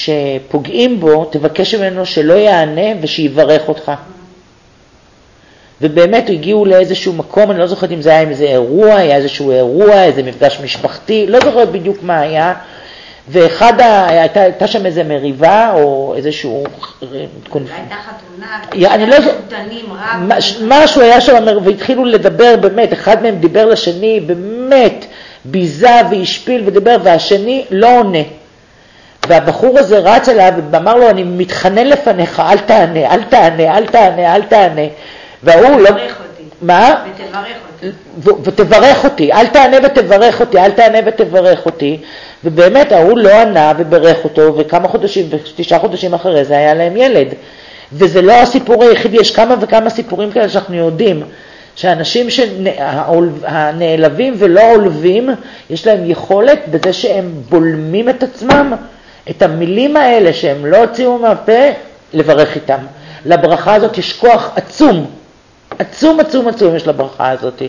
שפוגעים בו, תבקש ממנו שלא יענה ושיברך אותך. ובאמת הגיעו לאיזשהו מקום, אני לא זוכרת אם זה היה איזה אירוע, היה איזשהו אירוע, איזה מפגש משפחתי, לא זוכרת בדיוק מה היה, ואחד, ה... הייתה, הייתה שם איזה מריבה, או איזשהו... הייתה חתונה, אני לא זוכרת, משהו היה שם, והתחילו לדבר באמת, אחד מהם דיבר לשני, באמת, ביזה והשפיל ודיבר, והשני לא עונה. והבחור הזה רץ אליו ואמר לו, אני מתחנן לפניך, אל תענה, אל תענה, אל תענה, אל תענה. והוא לא... ותברך אותי. מה? ותברך אותי. ו- ותברך אותי, אל תענה ותברך אותי, אל תענה ותברך אותי. ובאמת, ההוא לא ענה וברך אותו, וכמה חודשים, ותשעה חודשים אחרי זה היה להם ילד. וזה לא הסיפור היחיד, יש כמה וכמה סיפורים כאלה שאנחנו יודעים, שאנשים שנעלבים ולא עולבים, יש להם יכולת בזה שהם בולמים את עצמם, את המילים האלה שהם לא הוציאו מהפה, לברך איתם. לברכה הזאת יש כוח עצום, עצום עצום עצום יש לברכה הזאת.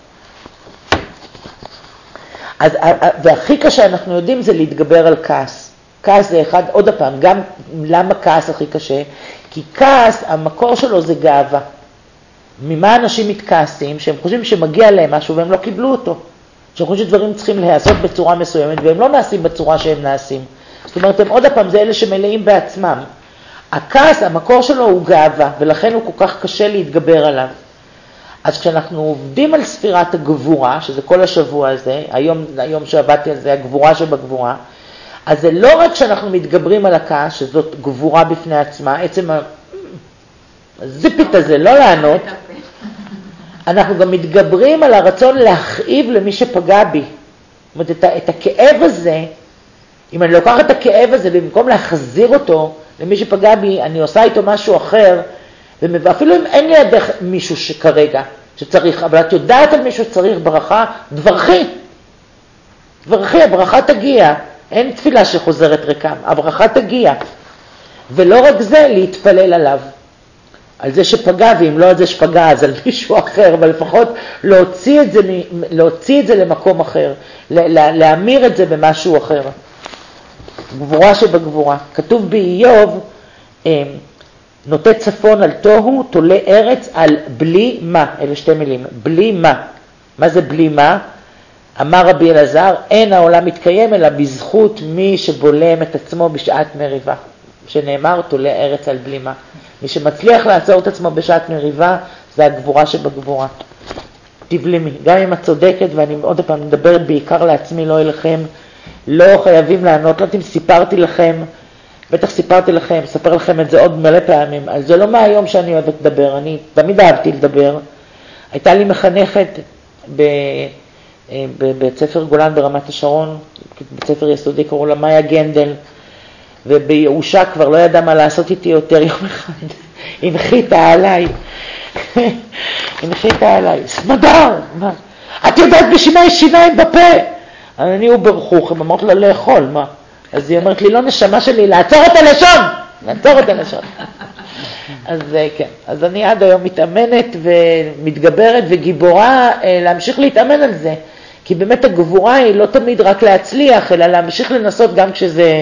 אז, והכי קשה אנחנו יודעים זה להתגבר על כעס. כעס זה אחד, עוד הפעם, גם למה כעס הכי קשה? כי כעס, המקור שלו זה גאווה. ממה אנשים מתכעסים? שהם חושבים שמגיע להם משהו והם לא קיבלו אותו. שהם חושבים שדברים צריכים להיעשות בצורה מסוימת והם לא נעשים בצורה שהם נעשים. זאת אומרת, הם עוד הפעם, זה אלה שמלאים בעצמם. הכעס, המקור שלו הוא גאווה, ולכן הוא כל כך קשה להתגבר עליו. אז כשאנחנו עובדים על ספירת הגבורה, שזה כל השבוע הזה, היום, היום שעבדתי על זה, הגבורה שבגבורה, אז זה לא רק שאנחנו מתגברים על הכעס, שזאת גבורה בפני עצמה, עצם הזיפית הזה, לא לענות, אנחנו גם מתגברים על הרצון להכאיב למי שפגע בי. זאת אומרת, את, את הכאב הזה, אם אני לוקח את הכאב הזה, במקום להחזיר אותו למי שפגע בי, אני עושה איתו משהו אחר, ואפילו אם אין לי ידך מישהו שכרגע, שצריך, אבל את יודעת על מישהו שצריך ברכה, דברכי. דברכי, הברכה תגיע. אין תפילה שחוזרת ריקם, הברכה תגיע. ולא רק זה, להתפלל עליו. על זה שפגע, ואם לא על זה שפגע, אז על מישהו אחר, אבל לפחות להוציא את זה, להוציא את זה למקום אחר, להמיר את זה במשהו אחר. גבורה שבגבורה. כתוב באיוב, נוטה צפון על תוהו, תולה ארץ על בלי מה. אלה שתי מילים. בלי מה. מה זה בלי מה? אמר רבי אלעזר, אין העולם מתקיים אלא בזכות מי שבולם את עצמו בשעת מריבה. שנאמר, תולה ארץ על בלי מה. מי שמצליח לעצור את עצמו בשעת מריבה, זה הגבורה שבגבורה. תבלימי. גם אם את צודקת, ואני עוד פעם מדברת בעיקר לעצמי, לא אליכם, לא חייבים לענות. לא יודעת אם סיפרתי לכם, בטח סיפרתי לכם, ספר לכם את זה עוד מלא פעמים. אז זה לא מהיום שאני אוהבת לדבר, אני תמיד אהבתי לדבר. הייתה לי מחנכת ב... בבית ספר גולן ברמת השרון, בית ספר יסודי, קראו לה מאיה גנדל, ובירושה כבר לא ידע מה לעשות איתי יותר יום אחד. הנחיתה עליי, הנחיתה עליי, סמדר, מה? את יודעת בשיני שיניים בפה. אני הוא ברחוך, הם אמרת לה לאכול, מה? אז היא אומרת לי, לא נשמה שלי, לעצור את הלשון, לעצור את הלשון. אז כן, אז אני עד היום מתאמנת ומתגברת וגיבורה להמשיך להתאמן על זה. כי באמת הגבורה היא לא תמיד רק להצליח, אלא להמשיך לנסות גם כשזה,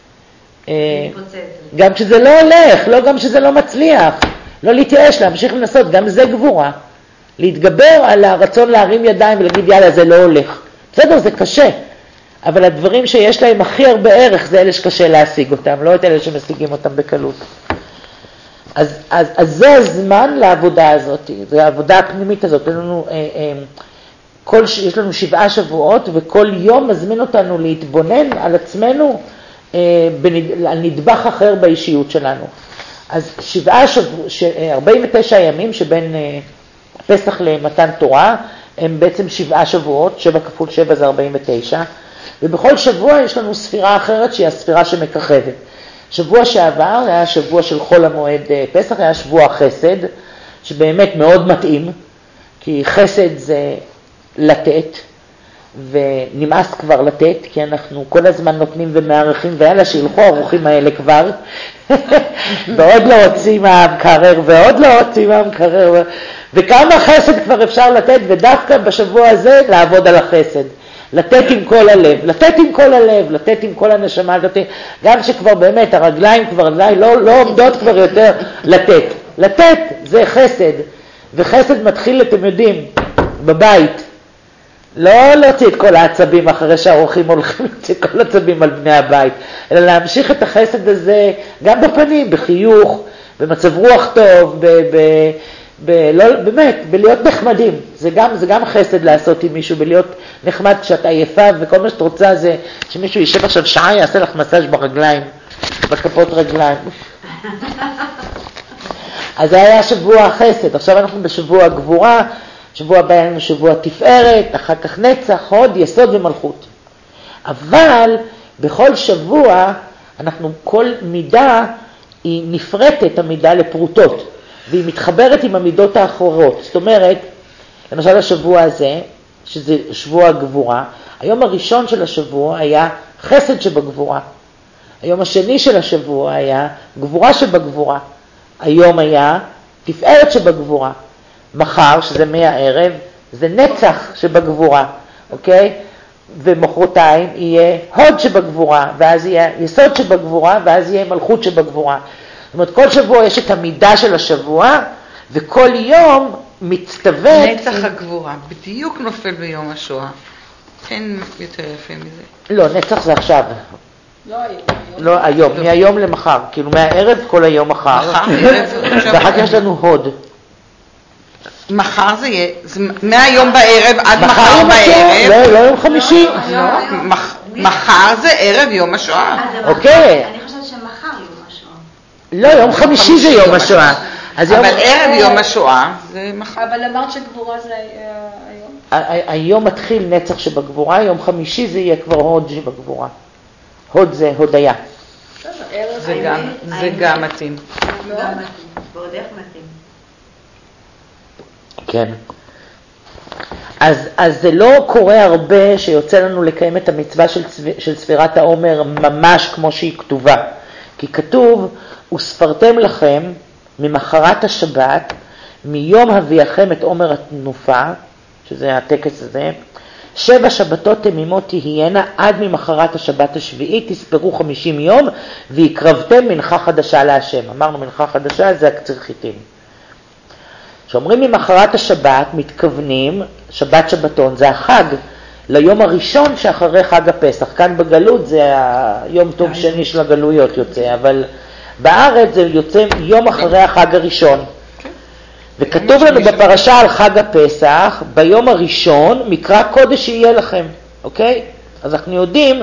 גם כשזה לא הולך, לא גם כשזה לא מצליח. לא להתייאש, להמשיך לנסות, גם זה גבורה. להתגבר על הרצון להרים ידיים ולהגיד יאללה זה לא הולך. בסדר, זה קשה. אבל הדברים שיש להם הכי הרבה ערך זה אלה שקשה להשיג אותם, לא את אלה שמשיגים אותם בקלות. אז, אז, אז זה הזמן לעבודה הזאת, זה העבודה הפנימית הזאת. לנו, אה, אה, כל, יש לנו שבעה שבועות, וכל יום מזמין אותנו להתבונן על עצמנו, אה, בנד, על נדבך אחר באישיות שלנו. אז שבעה שבוע, ארבעים ותשע ימים שבין אה, פסח למתן תורה, הם בעצם שבעה שבועות, שבע כפול שבע זה ארבעים ותשע, ובכל שבוע יש לנו ספירה אחרת שהיא הספירה שמככבת. שבוע שעבר היה שבוע של חול המועד פסח, היה שבוע חסד, שבאמת מאוד מתאים, כי חסד זה לתת, ונמאס כבר לתת, כי אנחנו כל הזמן נותנים ומערכים, ויאללה שילכו הארוכים האלה כבר, ועוד לא הוצאים מהמקרר, ועוד לא הוצאים מהמקרר, וכמה חסד כבר אפשר לתת, ודווקא בשבוע הזה לעבוד על החסד. לתת עם כל הלב, לתת עם כל הלב, לתת עם כל הנשמה, לתת, גם שכבר באמת הרגליים כבר לא, לא עומדות כבר יותר, לתת. לתת זה חסד, וחסד מתחיל, אתם יודעים, בבית. לא להוציא את כל העצבים אחרי שהאורחים הולכים להוציא את כל העצבים על בני הבית, אלא להמשיך את החסד הזה גם בפנים, בחיוך, במצב רוח טוב, ב, ב, ב, לא, באמת, בלהיות נחמדים. זה גם, זה גם חסד לעשות עם מישהו, בלהיות נחמד כשאת עייפה, וכל מה שאת רוצה זה שמישהו יישב עכשיו שעה, יעשה לך מסאז' ברגליים, בכפות רגליים. אז זה היה שבוע החסד, עכשיו אנחנו בשבוע הגבורה, שבוע הבא היה לנו שבוע תפארת, אחר כך נצח, הוד, יסוד ומלכות. אבל בכל שבוע אנחנו, כל מידה היא נפרטת, המידה לפרוטות, והיא מתחברת עם המידות האחרות. זאת אומרת, למשל השבוע הזה, שזה שבוע הגבורה, היום הראשון של השבוע היה חסד שבגבורה. היום השני של השבוע היה גבורה שבגבורה. היום היה תפארת שבגבורה. מחר, שזה מהערב, זה נצח שבגבורה, אוקיי? ומחרתיים יהיה הוד שבגבורה, ואז יהיה יסוד שבגבורה, ואז יהיה מלכות שבגבורה. זאת אומרת, כל שבוע יש את המידה של השבוע, וכל יום מצטוות... נצח הגבורה, בדיוק נופל ביום השואה. אין יותר יפה מזה. לא, נצח זה עכשיו. לא היום. לא היום, מהיום למחר. כאילו מהערב כל היום מחר. מחר? ואחר כך יש לנו הוד. מחר זה יהיה, זה מהיום בערב עד מחר בערב. לא, לא יום חמישי. מחר זה ערב יום השואה. אוקיי. אני חושבת שמחר יום השואה. לא, יום חמישי זה יום השואה. אבל ערב יום השואה זה מחר. אבל אמרת שגבורה זה היום? היום מתחיל נצח שבגבורה, יום חמישי זה יהיה כבר הוד שבגבורה. הוד זה הודיה. זה גם מתאים. גם מתאים, ועוד איך מתאים. כן. אז, אז זה לא קורה הרבה שיוצא לנו לקיים את המצווה של, צו, של ספירת העומר ממש כמו שהיא כתובה. כי כתוב, וספרתם לכם ממחרת השבת, מיום הביאכם את עומר התנופה, שזה הטקס הזה, שבע שבתות תמימות תהיינה עד ממחרת השבת השביעית, תספרו חמישים יום, והקרבתם מנחה חדשה להשם. אמרנו מנחה חדשה זה הקציר חיטים. שאומרים ממחרת השבת, מתכוונים, שבת שבתון, זה החג, ליום הראשון שאחרי חג הפסח. כאן בגלות זה היום טוב שני של הגלויות יוצא, אבל בארץ זה יוצא יום אחרי החג הראשון. וכתוב לנו בפרשה על חג הפסח, ביום הראשון מקרא קודש יהיה לכם, אוקיי? אז אנחנו יודעים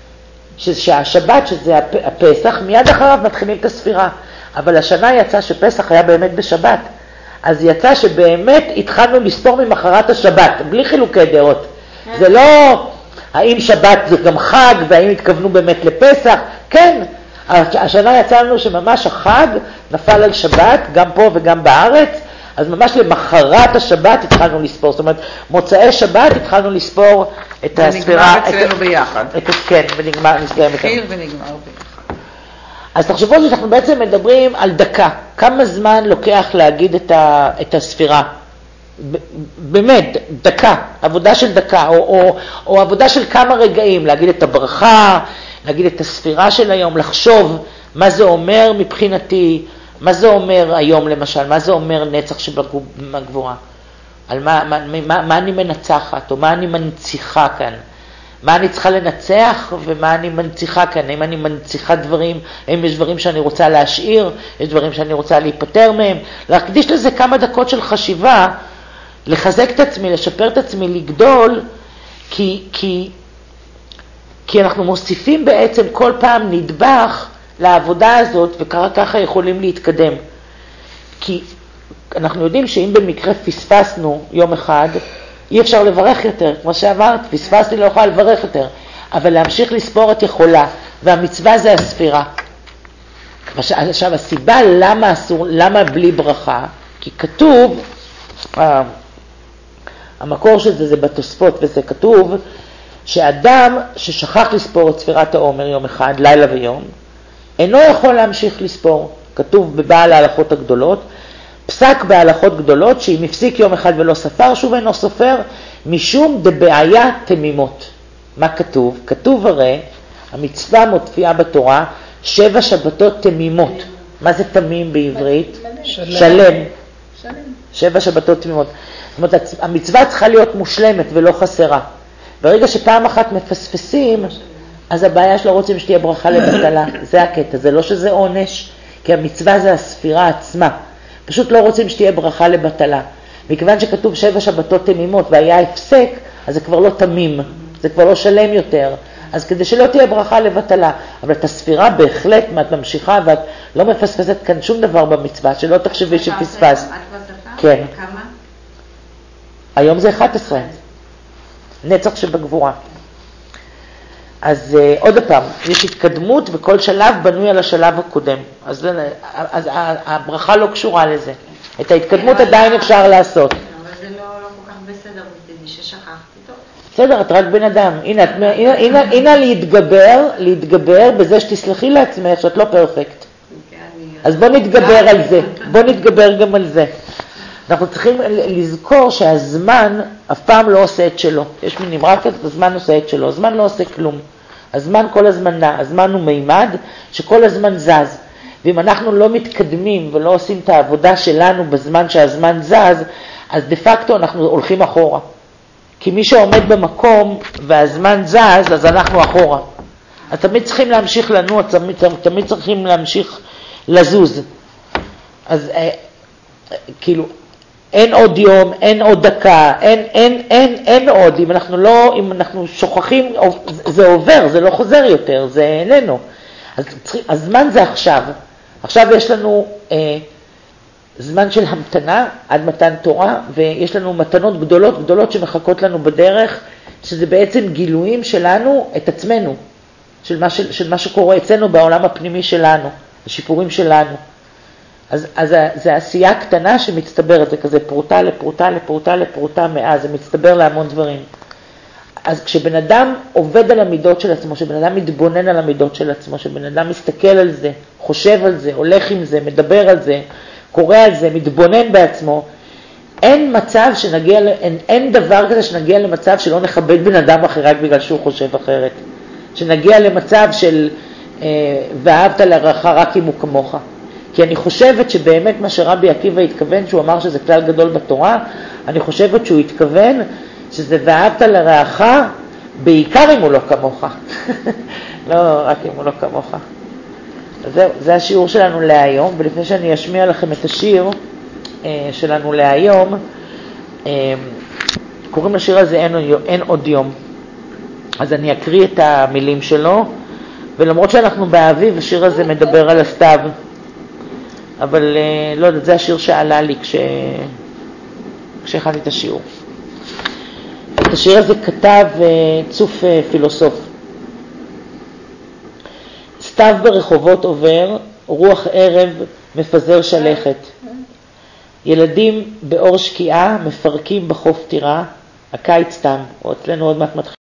שהשבת, שזה הפסח, מיד אחריו מתחילים את הספירה. אבל השנה יצא שפסח היה באמת בשבת. אז יצא שבאמת התחלנו לספור ממחרת השבת, בלי חילוקי דעות. זה לא האם שבת זה גם חג, והאם התכוונו באמת לפסח. כן, השנה יצא לנו שממש החג נפל על שבת, גם פה וגם בארץ, אז ממש למחרת השבת התחלנו לספור. זאת אומרת, מוצאי שבת התחלנו לספור את הספירה. ונגמר אצלנו ביחד. את, כן, ונגמר, נסגר מכאן. התחיל ונגמר ביחד. אז תחשבו שאנחנו בעצם מדברים על דקה. כמה זמן לוקח להגיד את, ה, את הספירה? באמת, דקה, עבודה של דקה, או, או, או עבודה של כמה רגעים, להגיד את הברכה, להגיד את הספירה של היום, לחשוב מה זה אומר מבחינתי, מה זה אומר היום למשל, מה זה אומר נצח שבגבורה, על מה, מה, מה, מה אני מנצחת, או מה אני מנציחה כאן. מה אני צריכה לנצח ומה אני מנציחה כאן, האם אני מנציחה דברים, האם יש דברים שאני רוצה להשאיר, יש דברים שאני רוצה להיפטר מהם, להקדיש לזה כמה דקות של חשיבה, לחזק את עצמי, לשפר את עצמי, לגדול, כי, כי, כי אנחנו מוסיפים בעצם כל פעם נדבך לעבודה הזאת, וככה יכולים להתקדם. כי אנחנו יודעים שאם במקרה פספסנו יום אחד, אי אפשר לברך יותר, כמו שאמרת, פספסתי לא יכולה לברך יותר, אבל להמשיך לספור את יכולה, והמצווה זה הספירה. עכשיו, הסיבה למה אסור, למה בלי ברכה, כי כתוב, המקור של זה זה בתוספות, וזה כתוב, שאדם ששכח לספור את ספירת העומר יום אחד, לילה ויום, אינו יכול להמשיך לספור. כתוב בבעל ההלכות הגדולות, פסק בהלכות גדולות, שאם הפסיק יום אחד ולא ספר, שוב אינו סופר, משום דבעיה תמימות. מה כתוב? כתוב הרי, המצווה מופיעה בתורה, שבע שבתות תמימות. מה זה תמים בעברית? שלם. שלם. שלם. שבע שבתות תמימות. זאת אומרת, המצווה צריכה להיות מושלמת ולא חסרה. ברגע שפעם אחת מפספסים, אז הבעיה שלא רוצים שתהיה ברכה לבטלה. זה הקטע, זה לא שזה עונש, כי המצווה זה הספירה עצמה. פשוט לא רוצים שתהיה ברכה לבטלה. מכיוון שכתוב שבע שבתות תמימות והיה הפסק, אז זה כבר לא תמים, זה כבר לא שלם יותר. אז כדי שלא תהיה ברכה לבטלה. אבל את הספירה בהחלט, את ממשיכה ואת לא מפספסת כאן שום דבר במצווה, שלא תחשבי שפספס. את כבר כן. כמה? היום זה אחת עשרה. נצח שבגבורה. אז uh, עוד פעם, יש התקדמות וכל שלב בנוי על השלב הקודם. אז, אז הברכה לא קשורה לזה. את ההתקדמות עדיין אפשר לעשות. אבל זה לא, לא כל כך בסדר, בצדי ששכחתי טוב. בסדר, את רק בן אדם. הנה, את, הנה, הנה, הנה להתגבר, להתגבר בזה שתסלחי לעצמך שאת לא פרפקט. אז בוא נתגבר על זה. בוא נתגבר גם על זה. אנחנו צריכים לזכור שהזמן אף פעם לא עושה את שלו. יש מין אמרה כזאת, הזמן עושה את שלו. הזמן לא עושה כלום. הזמן כל הזמן נע. הזמן הוא מימד שכל הזמן זז. ואם אנחנו לא מתקדמים ולא עושים את העבודה שלנו בזמן שהזמן זז, אז דה פקטו אנחנו הולכים אחורה. כי מי שעומד במקום והזמן זז, אז אנחנו אחורה. אז תמיד צריכים להמשיך לנוע, תמיד, תמיד צריכים להמשיך לזוז. אז כאילו, אין עוד יום, אין עוד דקה, אין, אין, אין, אין עוד. אם אנחנו לא, אם אנחנו שוכחים, זה עובר, זה לא חוזר יותר, זה איננו. אז הזמן זה עכשיו. עכשיו יש לנו אה, זמן של המתנה עד מתן תורה, ויש לנו מתנות גדולות, גדולות שמחכות לנו בדרך, שזה בעצם גילויים שלנו, את עצמנו, של מה, של, של מה שקורה אצלנו בעולם הפנימי שלנו, השיפורים שלנו. אז, אז זה עשייה קטנה שמצטברת, זה כזה פרוטה לפרוטה לפרוטה לפרוטה מאז, זה מצטבר להמון דברים. אז כשבן אדם עובד על המידות של עצמו, כשבן אדם מתבונן על המידות של עצמו, כשבן אדם מסתכל על זה, חושב על זה, הולך עם זה, מדבר על זה, קורא על זה, מתבונן בעצמו, אין מצב שנגיע, אין, אין דבר כזה שנגיע למצב שלא נכבד בן אדם אחר רק בגלל שהוא חושב אחרת. שנגיע למצב של אה, ואהבת לרעך רק אם הוא כמוך. כי אני חושבת שבאמת מה שרבי עקיבא התכוון, שהוא אמר שזה כלל גדול בתורה, אני חושבת שהוא התכוון שזה ואהבת לרעך בעיקר אם הוא לא כמוך. לא רק אם הוא לא כמוך. אז זהו, זה השיעור שלנו להיום, ולפני שאני אשמיע לכם את השיר אה, שלנו להיום, אה, קוראים לשיר הזה אין, אין עוד יום. אז אני אקריא את המילים שלו, ולמרות שאנחנו באביב, השיר הזה מדבר על הסתיו. אבל אה, לא יודעת, זה השיר שעלה לי כש... כשהכנתי את השיעור. את השיר הזה כתב אה, צוף אה, פילוסוף. סתיו ברחובות עובר, רוח ערב מפזר שלכת. ילדים באור שקיעה מפרקים בחוף טירה, הקיץ תם, או אצלנו עוד מעט מתחיל.